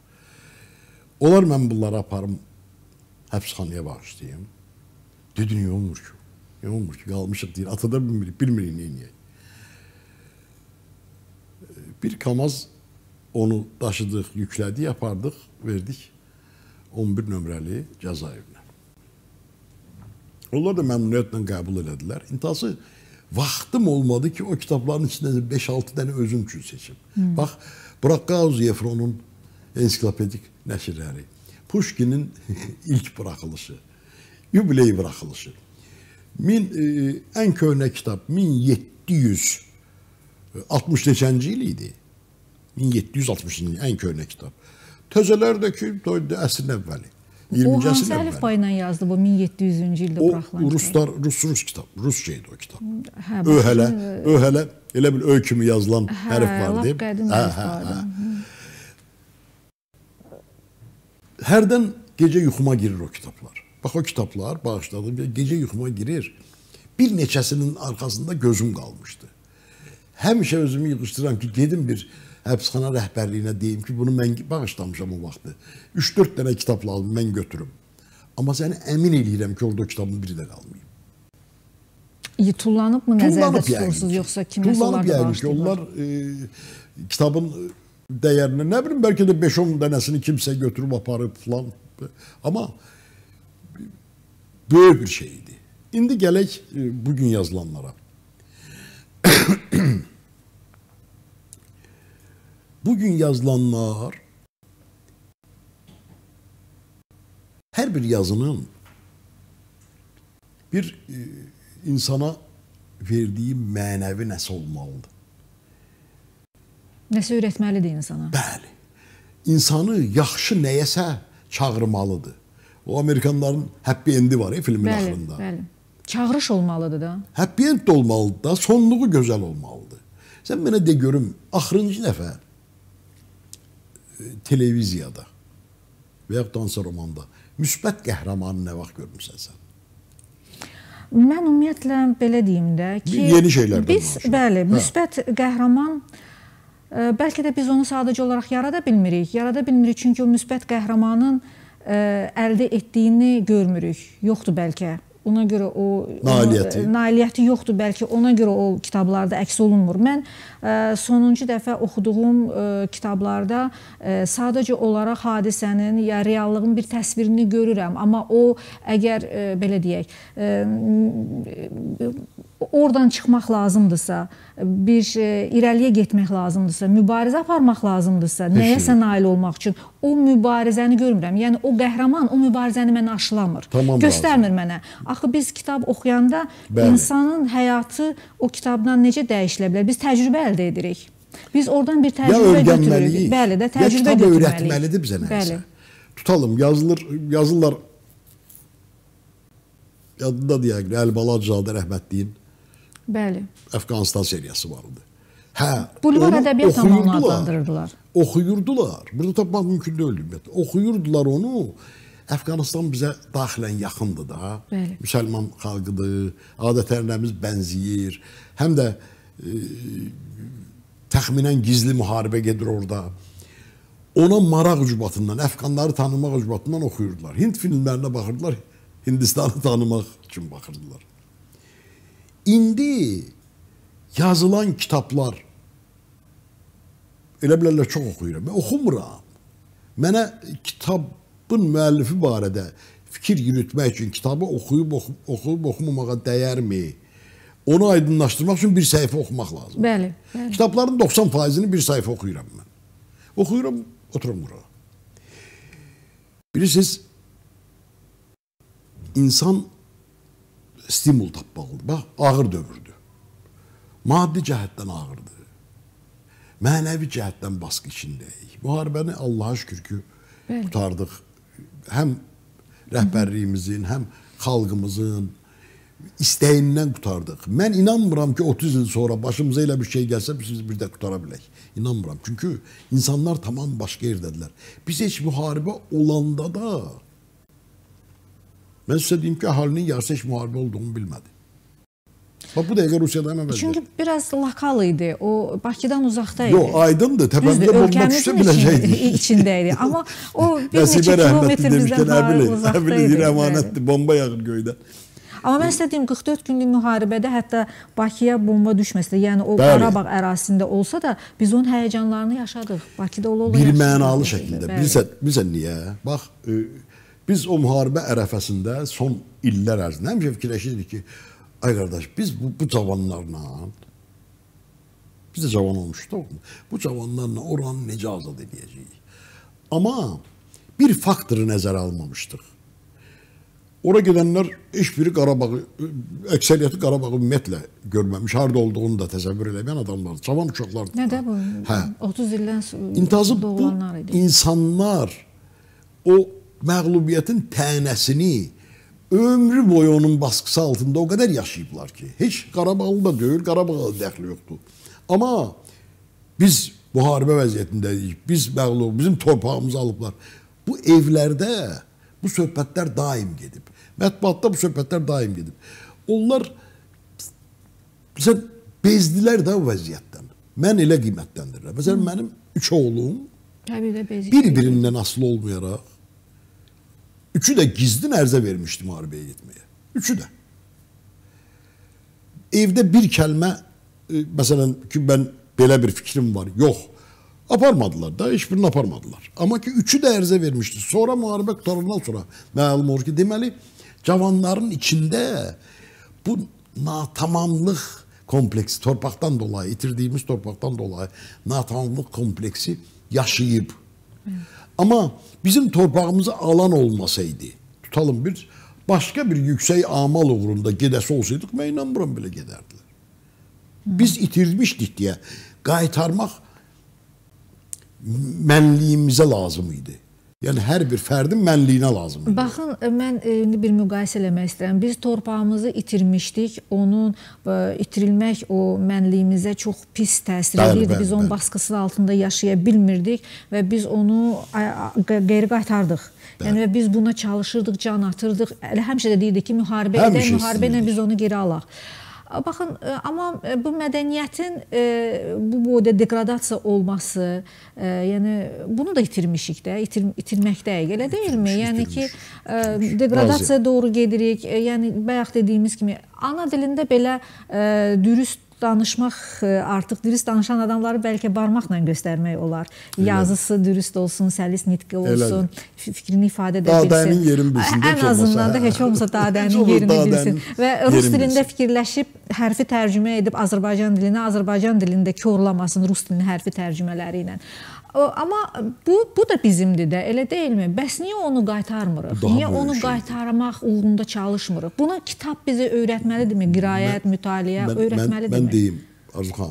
Olar mən bunları aparım, həbsxanaya bağışlayayım. Dedi, niyə olmur ki? Ne olmuş ki kalmışık deyir. Ata da bilmirik, bilmirik neyini. Bir kamaz onu daşıdıq, yüklədik, yapardıq, verdik on bir nömrəli cəzaevinə. Onlar da məmnuniyyətlə qəbul elədilər. İntihası vaxtım olmadı ki, o kitabların içində beş altı dənə özüm üçün seçim. Hmm. Bax, Brakkaus Yefronun ensiklopedik nəşrləri, Pushkinin ilk buraxılışı, yubiley buraxılışı. Min, e, ən köhnə kitab min yeddi yüz altmış neçənci il idi. min yeddi yüz altmışıncı il ən köhnə kitab. Təzələr də ki, əsrin əvvəli. O hansı əlifba ilə yazdı bu min yeddi yüzüncü ildə buraxılan kitab? O Ruslar, Rus, Rus kitab. Rusça idi o kitab. Hə, öhələ, öhələ, elə bil ö kimi yazılan hə, hərf var lap deyib. Qədim hə, hə, hə. Hərdən gecə yuxuma girir o kitablar. Bax o kitablar bağışladım, gecə yuxuma girir. Bir neçəsinin arxasında gözüm qalmışdı. Həmişə özümü yığışdıram ki, gedim bir həbsxana rəhbərliyinə deyim ki, bunu mən bağışlamışam o vaxtı. üç dörd dənə kitab lazım, mən götürüm. Amma səni əmin eləyirəm ki, orada o kitabın biri də qalmayıb. Tullanıb mı nəzərdə tutursunuz, yoxsa kiməsə onlar da bağışlayırlar? Onlar e, kitabın dəyərini, nə bilim, bəlkə də beş on dənəsini kimsə götürüb aparıb falan. Amma böyük bir şey idi. İndi gələk e, bugün yazılanlara. Bugün yazılanlar her bir yazının bir e, insana verdiği mənəvi nəsə olmalıdır. Nəsə öyrətməlidir insana. Bəli. İnsanı yaxşı nəyəsə çağırmalıdır. O Amerikanların happy endi var ya filmin bəli, axırında. Bəli. Çağırış olmalıdır da. Happy end de olmalıdır da, sonluğu gözəl olmalıdır. Sən mənə de görüm, axırıncı dəfə televiziyada və yaxud dansa romanda müsbət qəhrəmanı nə vaxt görmüsən sən? Mən ümumiyyətlə belə deyim də ki, yeni şeylərdən biz, danışır. Bəli, müsbət qəhrəman ə, bəlkə də biz onu sadəcə olaraq yarada bilmirik. Yarada bilmirik çünki o müsbət qəhrəmanın ə, əldə etdiyini görmürük. Yoxdur bəlkə. Ona görə o nailiyyəti. Onu, nailiyyəti yoxdur, bəlkə ona görə o kitablarda əks olunmur. Mən ə, sonuncu dəfə oxuduğum ə, kitablarda ə, sadəcə olaraq hadisənin ya reallığın bir təsvirini görürəm. Amma o əgər ə, belə deyək, ə, oradan çıxmaq lazımdırsa, bir ə, irəliyə getmək lazımdırsa, mübarizə aparmaq lazımdırsa, nəyəsə nail olmaq üçün o mübarizəni görmürəm. Yəni o qəhrəman o mübarizəni mənə aşılamır, tamam, göstərmir lazım. Mənə. Axı biz kitab oxuyanda bəli, insanın həyatı o kitabdan necə dəyişilə bilər? Biz təcrübə əldə edirik. Biz oradan bir təcrübə götürürük. Bəli də, təcrübə ya götürməliyik. Öyrətməlidir bizə nəsə. Tutalım, yazılır, yazırlar. Yadında deyək, Əlibala Hacızadə rəhmətliyin bəli, Əfqanistan seriyası vardı. Hə, Bulvar ədəbiyyatla onu adlandırırdılar. Oxuyurdular. Burada tapmaq mümkün deyil. Oxuyurdular onu. Əfqanistan bizə daxilən yaxındır da. Bəli. Müsəlman xalqıdır. Adət-ənənəmiz bənzəyir. Həm də e, təxminən gizli müharibə gedir orada. Ona maraq ucbatından, Əfqanları tanımaq ucbatından oxuyurdular. Hind filmlərinə baxırdılar. Hindistanı tanımaq üçün baxırdılar. İndi yazılan kitablar elə bilərlər çox oxuyuram. Mən oxumuram. Mənə kitabın müəllifi barədə fikir yürütmək üçün kitabı oxuyub, oxuyub oxumamağa dəyərmi? Onu aydınlaşdırmaq üçün bir səhifə oxumaq lazım. Bəli, bəli. Kitabların doxsan faizini bir səhifə oxuyuram mən. Oxuyuram, oturam bura. Bilirsiniz, insan stimul tapmalıdır. Bax, ağır dövrdür. Maddi cəhətdən ağırdır. Mənəvi cəhətdən baskı içindəyik. Müharibəni Allaha şükür ki, bəli, qutardıq. Həm rəhbərliyimizin, həm xalqımızın istəyindən qutardıq. Mən inanmıram ki, otuz il sonra başımıza elə bir şey gəlsə, biz bir də qutara bilək. İnanmıram. Çünki insanlar tamam başqa yerdədirlər. Biz heç müharibə olanda da mən sizə deyim ki, əhalinin yarısı heç müharibə olduğunu bilmədi. Bax, bu dəqiqə Rusiyada hemen vəziyyət. Çünki biraz lokal idi. O, Bakıdan uzaqda idi. Yox, aydındır. Təpəmdə bomba düşsə biləcəkdik. İçindəydi. Amma o bir neçə kilometr bizdən uzaqda idi. Əbil edir, əmanətdir. Bomba yağır göydən. Amma mən sizə deyim, qırx dörd günlük müharibədə hətta Bakıya bomba düşməsə də, yəni o Bəli. Qarabağ ərazisində olsa da biz onun həyəcanlarını yaşadıq. Bakıda ola-ola Bir yaşadıq. mənalı şəkildə. Bilirsən, bilirsən niyə? Bax, e, biz o müharibə ərəfəsində son illər ərzində həmişə fikirləşirdik ki, ay qardaş, biz bu, bu cavanlarla, biz də cavan olmuşduq, bu cavanlarla oranı necə azad edəcəyik? Amma bir faktoru nəzərə almamışdıq. Ora gedənlər heç biri Qarabağı, əksəriyyəti Qarabağı ümumiyyətlə görməmiş, harada olduğunu da təsəvvür eləməyən adamlar, cavan uşaqlardır. Nədə bu? Hə. otuz ildən İntazı bu doğulanlar idi. insanlar o məğlubiyyətin tənəsini ömrü boyu onun baskısı altında o qədər yaşayıblar ki, heç Qarabağlı da deyil, Qarabağla dəxli yoxdur. Amma biz müharibə vəziyyətindəyik, biz məğlub, bizim torpağımızı alıblar. Bu evlərdə bu söhbətlər daim gedib. Mətbuatda bu söhbətlər daim gedib. Onlar məsələn, bezdilər də o vəziyyətdən. Mən elə qiymətləndirirəm. Məsələn, mənim üç oğlum bir-birindən asılı olmayaraq, üçü də gizlin ərzə vermişdi müharibəyə getməyə. Üçü də. Evdə bir kəlmə, e, məsələn ki, mən belə bir fikrim var, yox. Aparmadılar da, heç birini aparmadılar. Amma ki, üçü də ərzə vermişdi. Sonra müharibə qutarandan sonra məlum olur ki, deməli, cavanların içində bu natamamlıq kompleksi, torpaqdan dolayı, itirdiyimiz torpaqdan dolayı natamamlıq kompleksi yaşayıb. Hı. Amma bizim torpağımızı alan olmasaydı, tutalım bir, başqa bir yüksək amal uğrunda gedəsi olsaydıq, mən inanmıram belə gedərdilər. Hı. Biz itirmişdik deyə qaytarmaq mənliyimizə lazım idi. Yəni, hər bir fərdin mənliyinə lazım idi. Baxın, mən indi bir müqayisə eləmək istəyirəm. Biz torpağımızı itirmişdik, onun itirilmək o mənliyimizə çox pis təsir edirdi. Biz onun baskısı altında yaşaya bilmirdik və biz onu geri qaytardıq. Yəni, və biz buna çalışırdıq, can atırdıq. Həmişə də deyirdik ki, müharibə edək, müharibə ilə biz onu geri alaq. Baxın, amma bu mədəniyyətin bu boyda degradasiya olması, yəni bunu da itirmişik də, itir, itirməkdəyik, elə deyilmi? Yəni ki, degradasiyaya doğru gedirik, yəni bayaq dediyimiz kimi, ana dilində belə dürüst danışmaq, artıq dürüst danışan adamları bəlkə barmaqla göstərmək olar. Yazısı dürüst olsun, səlis nitqi olsun, fikrini ifadə edə bilsin. Dağdənin yerin bilsin. Ən azından da heç olmasa dağdənin yerini bilsin. Və rus dilində fikirləşib, hərfi tərcümə edib Azərbaycan dilinə, Azərbaycan dilində korlamasın rus dilinin hərfi tərcümələri ilə. Amma bu, bu da bizimdir də, elə deyilmi? Bəs niyə onu qaytarmırıq? Niyə onu şey qaytarmaq uğrunda çalışmırıq? Buna kitab bizi öyrətməlidirmi? Qirayət, mütaliə öyrətməlidirmi? Mən deyim, Arzu xanım,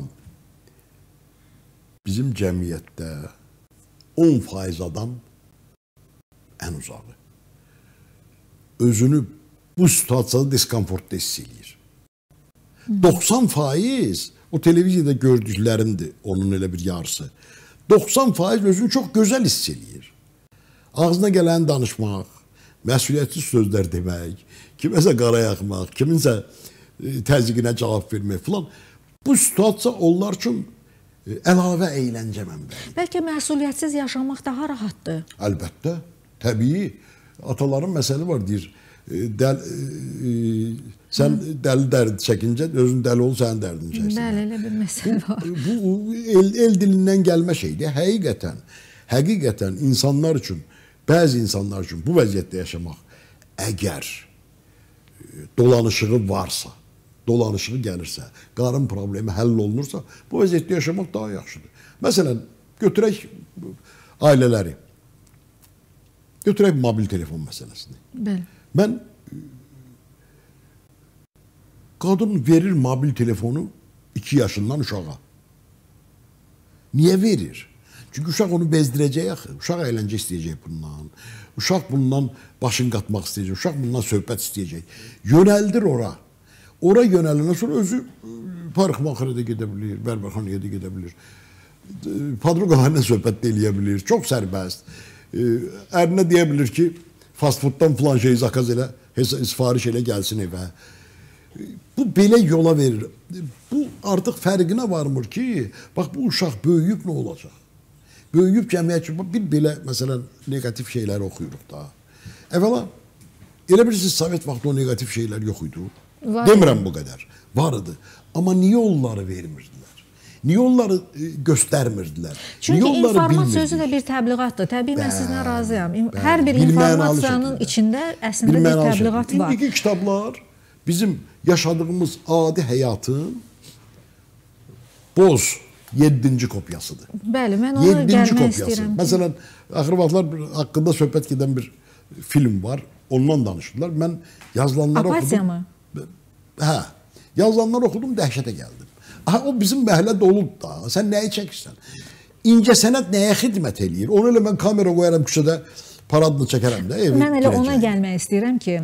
bizim cəmiyyətdə on faiz adam ən uzağı özünü bu situasiyada diskomfortda hiss edir. doxsan faiz o televiziyada gördüklərindir, onun elə bir yarısı. doxsan faiz özünü çox gözəl hiss edir. Ağzına gələni danışmaq, məsuliyyətsiz sözlər demək, kiməsə qara yaxmaq, kiminsə təzyiqinə cavab vermək filan. Bu situasiya onlar üçün əlavə əyləncə mənbəyi. Bəlkə məsuliyyətsiz yaşamaq daha rahatdır. Əlbəttə, təbii. Ataların məsəli var, deyir. Dəl, e, sən Hı. dəli dərdi çəkincə, özün dəli ol, sənin dərdini çəksin. Bəli, elə bir məsələ var. Bu, bu el, el dilindən gəlmə şeydir. Həqiqətən, həqiqətən insanlar üçün, bəzi insanlar üçün bu vəziyyətdə yaşamaq, əgər dolanışığı varsa, dolanışığı gəlirsə, qarın problemi həll olunursa, bu vəziyyətdə yaşamaq daha yaxşıdır. Məsələn, götürək ailələri, götürək mobil telefon məsələsini. Bəli. Mən, qadın verir mobil telefonu iki yaşından uşağa. Niyə verir? Çünki uşaq onu bezdirəcək axı. Uşaq əyləncə istəyəcək bundan. Uşaq bundan başını qatmaq istəyəcək. Uşaq bundan söhbət istəyəcək. Yönəldir ora. Ora yönəlindən sonra özü parıqmaxırə da gedə bilir, bərbərxanaya da gedə bilir. Padruqalarla söhbət də eləyə bilir. Çox sərbəst. Ərinə deyə bilir ki, fast fooddan filan şeyi zakaz elə, sifariş elə gəlsin evə. Bu belə yola verir. Bu artıq fərqinə varmır ki, bax bu uşaq böyüyüb nə olacaq? Böyüyüb cəmiyyət ki, bir belə məsələn negativ şeyləri oxuyuruq da. Əvvəla Elə bilirsiniz, Sovet vaxtı o negativ şeylər yox idi. Var Demirəm bu qədər. Var idi. Amma niyə onları vermirdilər? Niyə onları göstərmirdilər? Çünki informat sözü də bir təbliğatdır. Təbii mən sizinlə razıyam. Hər bir informasiyanın içində əslində bir təbliğat var. İndiki kitablar bizim yaşadığımız adi həyatın boz yeddinci kopyasıdır. Bəli, mən ona gəlmək istəyirəm. Məsələn, axır vaxtlar haqqında söhbət gedən bir film var. Ondan danışdılar. Mən yazılanları Apatiya oxudum. mı? Hə. Yazılanları oxudum, dəhşətə gəldim. Aha, o bizim məhəllə dolub da. Sən nəyi çəkirsən? İncə sənət nəyə xidmət eləyir? Onu elə mən kamera qoyaram küçədə, paradını çəkərəm də. Mən elə ona gəlmək istəyirəm ki,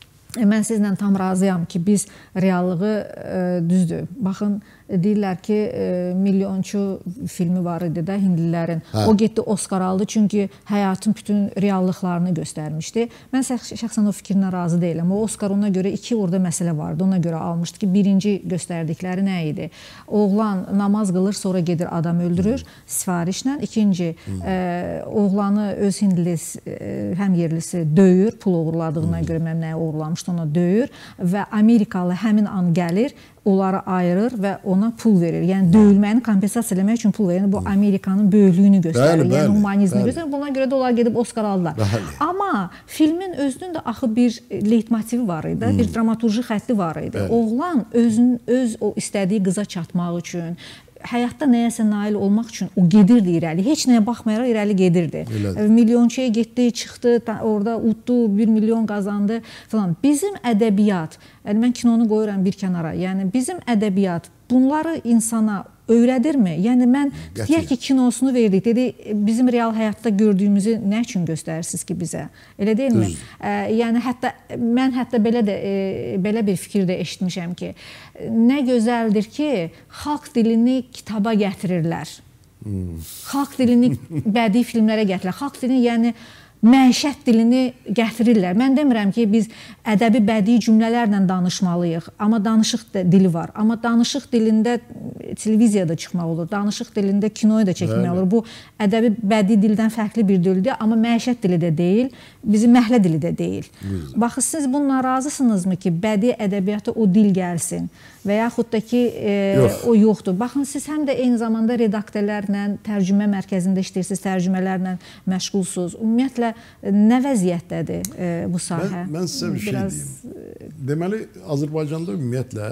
mən sizlə tam razıyam ki, biz reallığı e, düzdür. Baxın, deyirlər ki, e, milyonçu filmi var idi də hindlilərin. Hə. O getdi Oskar aldı çünki həyatın bütün reallıqlarını göstərmişdi. Mən şəxsən o fikrinə razı deyiləm. O Oskar ona görə iki orada məsələ vardı. Ona görə almışdı ki, birinci göstərdikləri nə idi? Oğlan namaz qılır, sonra gedir adam öldürür sifarişlə. İkinci, e, oğlanı öz hindli e, həm yerlisi döyür, pul uğurladığına görə mən nəyə uğurlamışdı ona döyür və Amerikalı həmin an gəlir, onları ayırır və ona pul verir. Yəni döyülməni kompensasiya eləmək üçün pul verir. Bu Amerikanın böyüklüyünü göstərir. Bəli, yəni bəli, humanizmi göstərir. Buna görə də onlar gedib Oskar aldılar. Bəli. Amma filmin özünün də axı bir leytmotivi var idi, hmm. bir dramaturji xətti var idi. Bəli. Oğlan özün öz o istədiyi qıza çatmaq üçün, həyatda nəyəsə nail olmaq üçün o gedirdi irəli. Heç nəyə baxmayaraq irəli gedirdi. Elədir. Milyonçuya getdi, çıxdı, orada uddu, bir milyon qazandı falan. Bizim ədəbiyyat, yəni mən kinonu qoyuram bir kənara, yəni bizim ədəbiyyat bunları insana öyrədirmi? Yəni mən deyək ki, kinosunu verdik, dedi, bizim real həyatda gördüyümüzü nə üçün göstərirsiniz ki bizə? Elə deyilmi? E, yəni hətta mən hətta belə də e, belə bir fikir də eşitmişəm ki, nə gözəldir ki, xalq dilini kitaba gətirirlər. Hmm. Xalq dilini bədii filmlərə gətirirlər. Xalq dilini, yəni məişət dilini gətirirlər. Mən demirəm ki, biz ədəbi bədii cümlələrlə danışmalıyıq, amma danışıq dili var. Amma danışıq dilində televiziyada çıxmaq olur, danışıq dilində kinoya da çəkmək olur. Bu ədəbi bədii dildən fərqli bir dildir, amma məişət dili də deyil, bizim məhlə dili də deyil. Baxın, siz bununla razısınızmı ki, bədii ədəbiyyata o dil gəlsin və yaxud da ki, e, Yox. o yoxdur. Baxın, siz həm də eyni zamanda redaktörlərlə, tərcümə mərkəzində işləyirsiniz, tərcümələrlə məşğulsuz. Ümumiyyətlə, nə vəziyyətdədir e, bu sahə? Mən, mən sizə bir Biraz... şey deyim. Deməli, Azərbaycanda ümumiyyətlə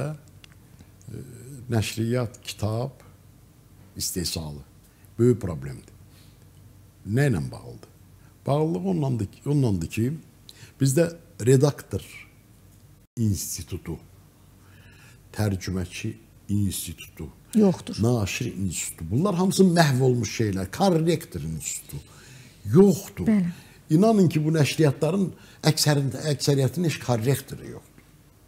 e, nəşriyyat, kitab istehsalı böyük problemdir. Nə ilə bağlıdır? Bağlılığı ondandır ki, ondandır ki, bizdə redaktor institutu, tərcüməçi institutu, yoxdur. Naşir institutu. Bunlar hamısı məhv olmuş şeylər. Korrektor institutu yoxdur. Bəli. İnanın ki, bu nəşriyyatların əksəriyyətinin heç korrektoru yoxdur.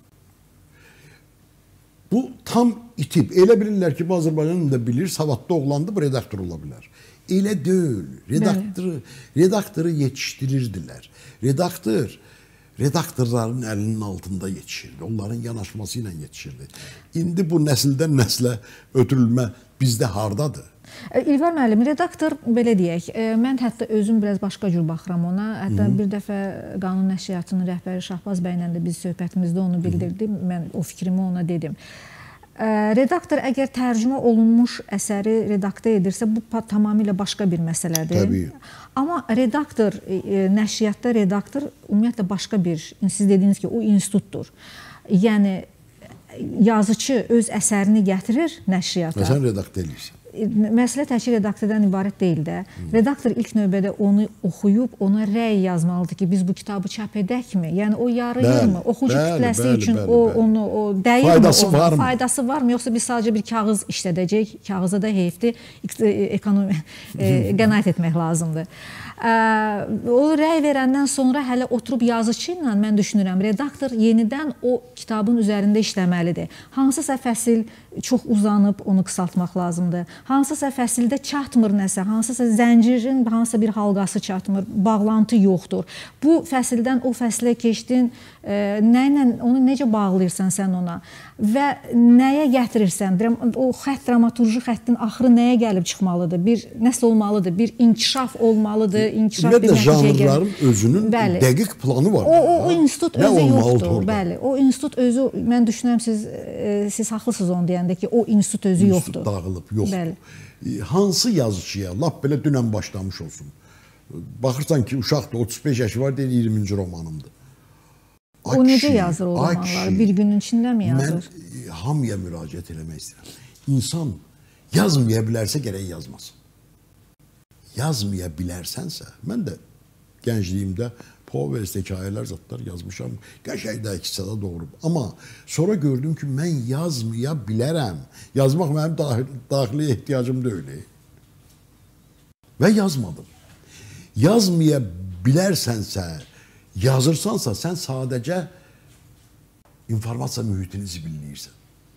Bu tam itib. Elə bilirlər ki, bu Azərbaycanın da bilir, savadlı oğlandı, bu redaktor ola bilər. Elə deyil. Redaktoru, redaktoru yetişdirirdilər. Redaktor redaktorların əlinin altında yetişirdi. Onların yanaşması ilə yetişirdi. İndi bu nəsildən nəslə ötürülmə bizdə hardadır? İlvar müəllim, redaktor, belə deyək, mən hətta özüm biraz başqa cür baxıram ona. Hətta Hı -hı. bir dəfə Qanun Nəşriyyatının rəhbəri Şahbaz bəylə də biz söhbətimizdə onu bildirdim. Hı -hı. Mən o fikrimi ona dedim. Redaktor əgər tərcümə olunmuş əsəri redaktə edirsə, bu tamamilə başqa bir məsələdir. Təbii. Amma redaktor, nəşriyyatda redaktor ümumiyyətlə başqa bir, siz dediniz ki, o institutdur. Yəni, yazıcı öz əsərini gətirir nəşriyyata. Və sən redaktə edirsən. Məsələ təkcə redaktordan ibarət deyil də. Redaktor ilk növbədə onu oxuyub, ona rəy yazmalıdır ki, biz bu kitabı çap edəkmi? Yəni, o yarıyırmı? Oxucu kütləsi üçün o, onu, o dəyirmi? Faydası varmı? Faydası varmı? Yoxsa biz sadəcə bir kağız işlədəcək? Kağıza da heyfdir, ekonomi qənaət etmək lazımdır. O rəy verəndən sonra hələ oturub yazıcı ilə mən düşünürəm, redaktor yenidən o kitabın üzərində işləməlidir. Hansısa fəsil çox uzanıb onu qısaltmaq lazımdır. Hansısa fəsildə çatmır nəsə, hansısa zəncirin hansısa bir halqası çatmır, bağlantı yoxdur. Bu fəsildən o fəsilə keçdin, nə ilə, onu necə bağlayırsan sən ona və nəyə gətirirsən? O xətt, dramaturji xəttin axırı nəyə gəlib çıxmalıdır? Bir nəsə olmalıdır, bir inkişaf olmalıdır, inkişaf bir nəticəyə gəlir. Janrların özünün bəli, dəqiq planı var. O, o, o institut nə özü yoxdur. Orada? Bəli, o institut özü, mən düşünürəm siz siz haqlısınız onu deyəndə ki, o institut özü institut yoxdur. Dağılıb, yoxdur. Bəli. Hansı yazıcıya, lap belə dünən başlamış olsun. Baxırsan ki, uşaqdır, otuz beş yaşı var, deyir iyirminci romanımdır. O necə yazır o romanları? Bir günün içində mi yazır? Mən hamıya müraciət eləmək istəyirəm. İnsan yazmaya bilərsə gərək yazmasın. Yazmaya bilərsənsə, mən də gəncliyimdə povest, hekayələr, zatlar yazmışam. Qəşəngdə ikisədə doğurub. Amma sonra gördüm ki, mən yazmaya bilərəm. Yazmaq mənim daxili ehtiyacım deyil. Və yazmadım. Yazmaya bilərsənsə, yazırsansa, sən sadəcə informasiya mühitini zibiləyirsən.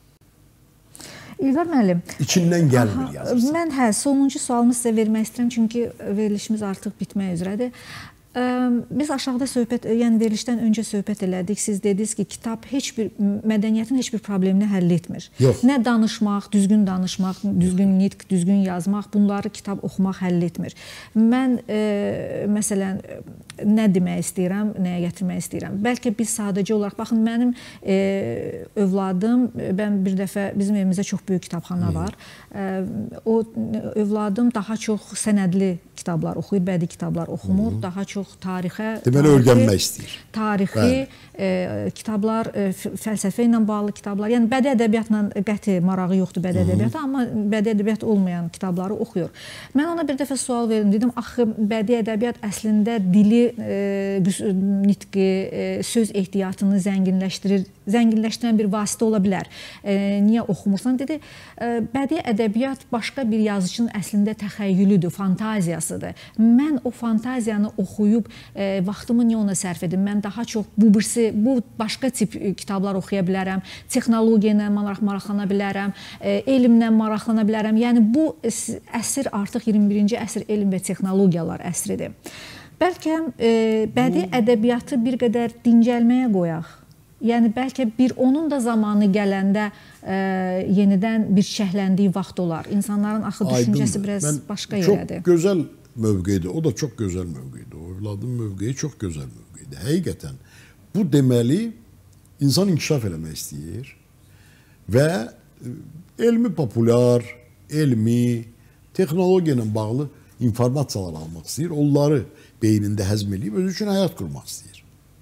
İlber müəllim, İçindən gəlmir yazırsan. Mən hə, sonuncu sualımı sizə vermək istəyirəm, çünki verilişimiz artıq bitmək üzrədir. Biz aşağıda söhbət, yəni verilişdən öncə söhbət elədik. Siz dediniz ki, kitab heç bir mədəniyyətin heç bir problemini həll etmir. Yox. Nə danışmaq, düzgün danışmaq, düzgün nitq, düzgün yazmaq, bunları kitab oxumaq həll etmir. Mən e, məsələn nə demək istəyirəm, nəyə gətirmək istəyirəm? Bəlkə biz sadəcə olaraq, baxın, mənim e, övladım, mən bir dəfə, bizim evimizdə çox böyük kitabxana var. E, o övladım daha çox sənədli kitablar oxuyur, bədii kitablar oxumur, daha çox tarixə, deməli öyrənmək istəyir. Tarixi e, kitablar, e, fəlsəfə ilə bağlı kitablar, yəni bədii ədəbiyyatla qəti marağı yoxdur bədii ədəbiyyata, amma bədii ədəbiyyat olmayan kitabları oxuyur. Mən ona bir dəfə sual verdim, dedim, axı bədii ədəbiyyat əslində dili, e, nitqi, e, söz ehtiyatını zənginləşdirir, zənginləşdirən bir vasitə ola bilər. E, niyə oxumursan? Dedi, e, bədii ədəbiyyat başqa bir yazıcının əslində təxəyyülüdür, fantaziyasıdır. Mən o fantaziyanı oxuyub E, vaxtımı niyə ona sərf edim? Mən daha çox bu birisi, bu başqa tip e, kitablar oxuya bilərəm, texnologiya ilə maraq, maraqlana bilərəm, e, elmlə maraqlana bilərəm. Yəni bu əsr artıq iyirmi birinci əsr elm və texnologiyalar əsridir. Bəlkə e, bədii ədəbiyyatı bir qədər dincəlməyə qoyaq. Yəni bəlkə bir onun da zamanı gələndə e, yenidən bir şəhləndiyi vaxt olar. İnsanların axı düşüncəsi biraz mən başqa yerədir. Çox gözəl mövqedir. O da çox gözəl mövqedir. O övladın mövqeyi çox gözəl mövqedir. Həqiqətən bu deməli insan inkişaf eləmək istəyir və elmi populyar, elmi, texnologiya ilə bağlı informasiyalar almaq istəyir. Onları beynində həzm edib özü üçün həyat qurmaq istəyir.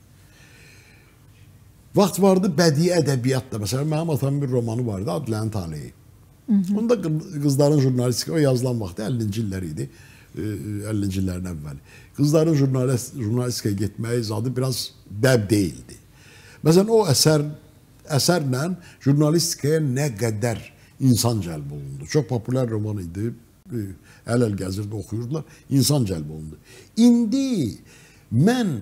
Vaxt vardı bədii ədəbiyyatda. Məsələn, mənim atamın bir romanı vardı, Adilənin Taleyi. Onda qızların jurnalistika, o yazılan vaxtı əllinci illər idi. əllinci illərin əvvəli. Qızların jurnalistikaya getməyi zadı biraz bəb deyildi. Məsələn, o əsər, əsərlə jurnalistikaya nə qədər insan cəlb olundu. Çox populyar roman idi. Əl-əl gəzirdi, oxuyurdular. İnsan cəlb olundu. İndi mən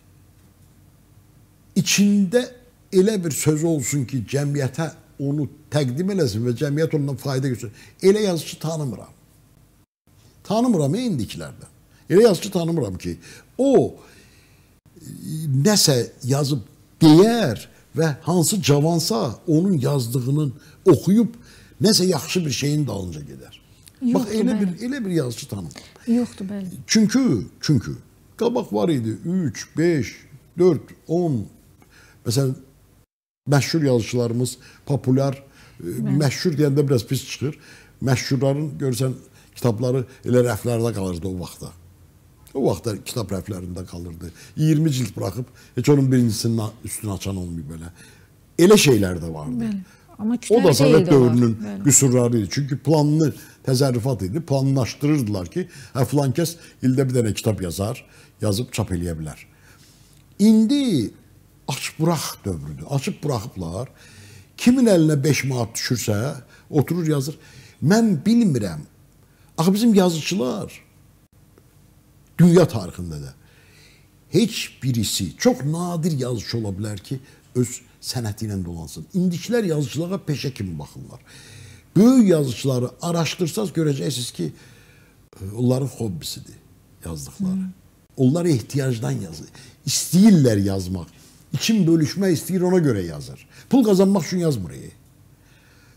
içində elə bir söz olsun ki, cəmiyyətə onu təqdim eləsin və cəmiyyət ondan fayda görsün. Elə yazıcı tanımıram. Tanımıram indikilərdən. Elə yazıcı tanımıram ki, o nəsə yazıb deyər və hansı cavansa onun yazdığının oxuyub nəsə yaxşı bir şeyin dalınca gedər. Yoxdur, bax, elə bəli. bir, elə bir yazıcı tanımıram. Yoxdur, bəli. Çünki, çünki qabaq var idi üç, beş, dörd, on, məsələn, məşhur yazıcılarımız, populyar, bəli. Məşhur deyəndə biraz pis çıxır. Məşhurların görsən, kitabları elə rəflərdə qalırdı o vaxtda. O vaxtda kitab rəflərində qalırdı. iyirmi cilt buraxıb, heç onun birincisinin üstünü açan olmayıb belə. Elə şeylər də vardı. Bəli. Amma o da Sovet dövrünün Bəli. qüsurları idi. Çünki planlı təzərrüfat idi. Planlaşdırırdılar ki, hə, filan kəs ildə bir dənə kitab yazar, yazıb çap eləyə bilər. İndi aç-burax dövrüdür. Açıb buraxıblar. Kimin əlinə beş manat düşürsə, oturur yazır. Mən bilmirəm. Axı bizim yazıcılar dünya tarixində də heç birisi, çox nadir yazıcı ola bilər ki, öz sənəti ilə dolansın. İndikilər yazıcılığa peşə kimi baxırlar. Böyük yazıcıları araşdırsaz görəcəksiniz ki, onların hobbisidir yazdıqları. Hmm. Onlar ehtiyacdan yazır. İstəyirlər yazmaq. İçin bölüşmək istəyir, ona görə yazır. Pul qazanmaq üçün yazmır.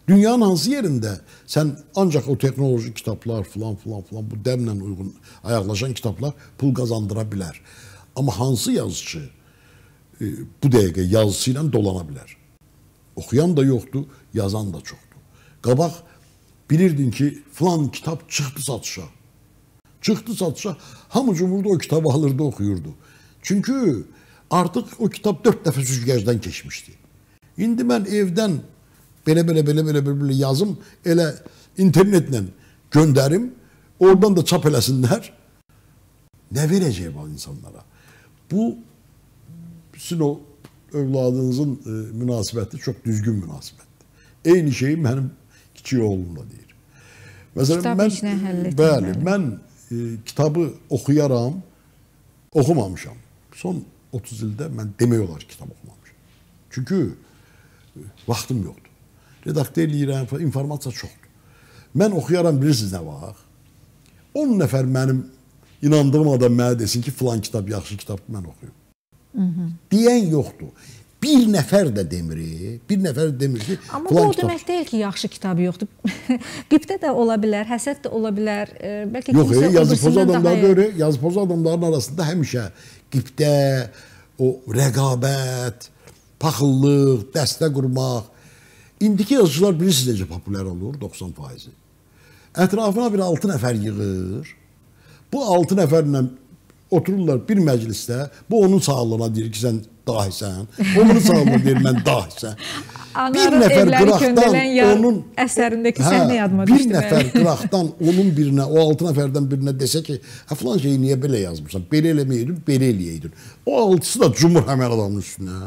Dünyanın hansı yerində sən ancaq o texnoloji kitablar filan filan filan bu dəmlə uyğun ayaqlaşan kitablar pul qazandıra bilər. Amma hansı yazıcı e, bu dəqiqə yazısı ilə dolana bilər? Oxuyan da yoxdur, yazan da çoxdur. Qabaq bilirdin ki filan kitab çıxdı satışa. Çıxdı satışa, hamı cumhurda o kitabı alırdı, oxuyurdu. Çünki artıq o kitab dörd dəfə süzgəcdən keçmişdi. İndi mən evdən belə belə belə belə belə yazım, elə internetlə göndərim, oradan da çap eləsinlər. Nə verəcək bu insanlara? Bu sizin o övladınızın e, münasibəti çox düzgün münasibətdir. Eyni şeyi mənim kiçik oğlumla deyir. Məsələn, kitab mən, işinə həll etməli. Bəli, mən e, kitabı oxuyaram, oxumamışam. Son otuz ildə mən demək olar kitab oxumamışam. Çünki e, vaxtım yoxdur. Redaktör eləyirəm, informasiya çoxdur. Mən oxuyaram, bilirsiniz nə var? on nəfər mənim inandığım adam mənə desin ki, filan kitab yaxşı kitabdır, mən oxuyum. Hı -hı. Deyən yoxdur. Bir nəfər də demir, bir nəfər də demir ki, amma bu o kitab... demək deyil ki, yaxşı kitab yoxdur. Qibdə də ola bilər, həsəd də ola bilər. E, bəlkə yox, e, yazı pozu adamlara daha... görə, yazı pozu adamların arasında həmişə qibdə, o rəqabət, paxıllıq, dəstə qurmaq. İndiki yazıcılar bilirsiniz necə popülər olur, doxsan faizi. Ətrafına bir altı nəfər yığır. Bu altı nəfərlə otururlar bir məclisdə, bu onun sağlığına deyir ki, sən dahisən. O bunun sağlığına deyir, mən dahisən. Bir nəfər qıraqdan onun əsərindəki səhnə yadıma düşdü. Bir nəfər qıraqdan onun birinə, o altı nəfərdən birinə desə ki, hə filan şeyi niyə belə yazmışsan? Belə eləməyiydin, belə eləyəydin. O altısı da cumur həmən adamın üstünə.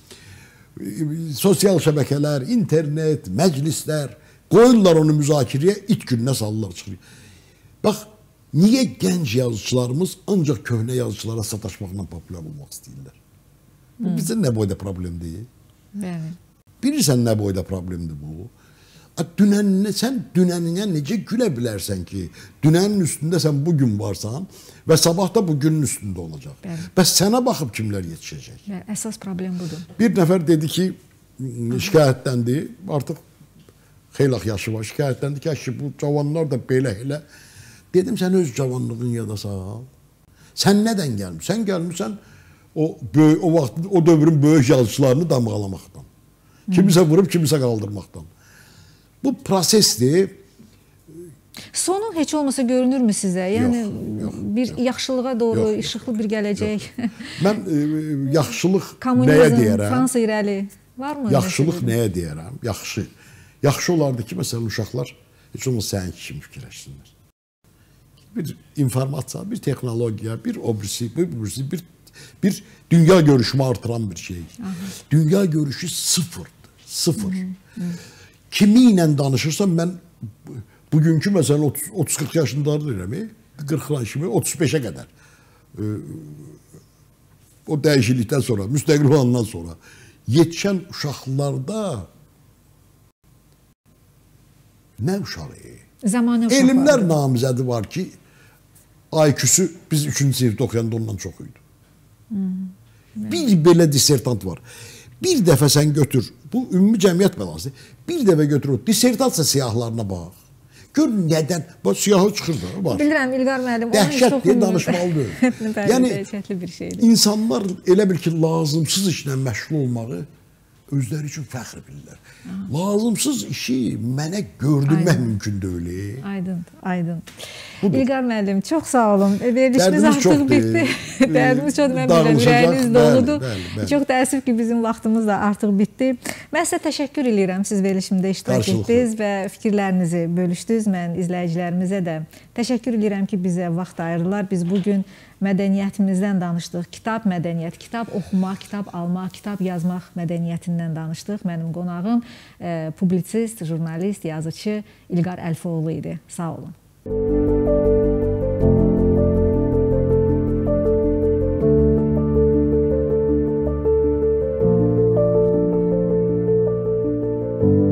Sosial şəbəkələr, internet, məclislər qoyurlar onu müzakirəyə, it gününə salırlar, çıxır. Bax, niyə gənc yazıcılarımız ancaq köhnə yazıcılara sataşmaqla popülər olmaq istəyirlər? Bu hmm. bizə nə boyda problem deyil? Bəli. Bilirsən nə boyda problemdir bu? Dünəninə, sən dünəninə necə gülə bilərsən ki, dünənin üstündə sən bugün varsan və sabah da bugünün üstündə olacaq. Bəli. Bəs sənə baxıb kimlər yetişəcək? Bəli, əsas problem budur. Bir nəfər dedi ki, şikayətləndi, artıq xeyli yaşı var, şikayətləndi ki, bu cavanlar da belə elə. Dedim, sən öz cavanlığın yada sal. Sən nədən gəlmişsən? Sən gəlmişsən o, o, vaxt, o dövrün böyük yazıcılarını damğalamaqdan. Kimisə vurub, kimisə qaldırmaqdan. Bu prosesdir. Sonu heç olmasa görünürmü sizə? Yəni yox, yox, bir yox. Yaxşılığa doğru yox, işıqlı bir gələcək. Mən e, yaxşılıq nəyə deyərəm? Fransa irəli varmı? Yaxşılıq nəyə deyərəm? Yaxşı. Yaxşı olardı ki, məsələn, uşaqlar heç olmasa səninki kimi fikirləşsinlər. Bir informasiya, bir texnologiya, bir obrisi, bir obrisi, bir, bir dünya görüşümü artıran bir şey. Aha. Dünya görüşü sıfırdır. Sıfır. Hı -hı. Kimi ilə danışırsam mən bugünkü məsələn otuz qırx yaşındadır deyirəm, qırxdan kimi otuz beşə qədər. E, o dəyişiklikdən sonra, müstəqil olandan sonra yetişən uşaqlarda nə uşağı? Zamanı elmlər namizədi var ki, I Q-su biz üçüncü sinifdə oxuyanda ondan çox idi. Hmm. Bir belə dissertant var. Bir dəfə sən götür, bu ümumi cəmiyyət bəlası, bir dəfə götür o dissertasiya siyahlarına bax. Gör nədən, bax siyahı çıxır da, var. Bilirəm, İlqar müəllim, dəhşət deyə danışmalıdır. Yəni, bir şeydir. insanlar elə bil ki, lazımsız işlə məşğul olmağı özləri üçün fəxr bilirlər. Aha. Lazımsız işi mənə gördürmək aydın. Mümkün deyil. Aydın, aydın. İlqar müəllim, çox sağ olun. Verilişimiz Dərdimiz artıq bitdi. Dərdimiz çox, mən bilirəm, ürəyiniz doludur. Bəli, bəli. Çox təəssüf ki, bizim vaxtımız da artıq bitdi. Mən sizə təşəkkür edirəm, siz verilişimdə iştirak etdiniz və fikirlərinizi bölüşdünüz. Mən izləyicilərimizə də təşəkkür edirəm ki, bizə vaxt ayırdılar. Biz bugün mədəniyyətimizdən danışdıq. Kitab mədəniyyət, kitab oxumaq, kitab almaq, kitab yazmaq mədəniyyətindən danışdıq. Mənim qonağım e, publisist, jurnalist, yazıcı İlqar Əlfoğlu idi. Sağ olun. Thank you.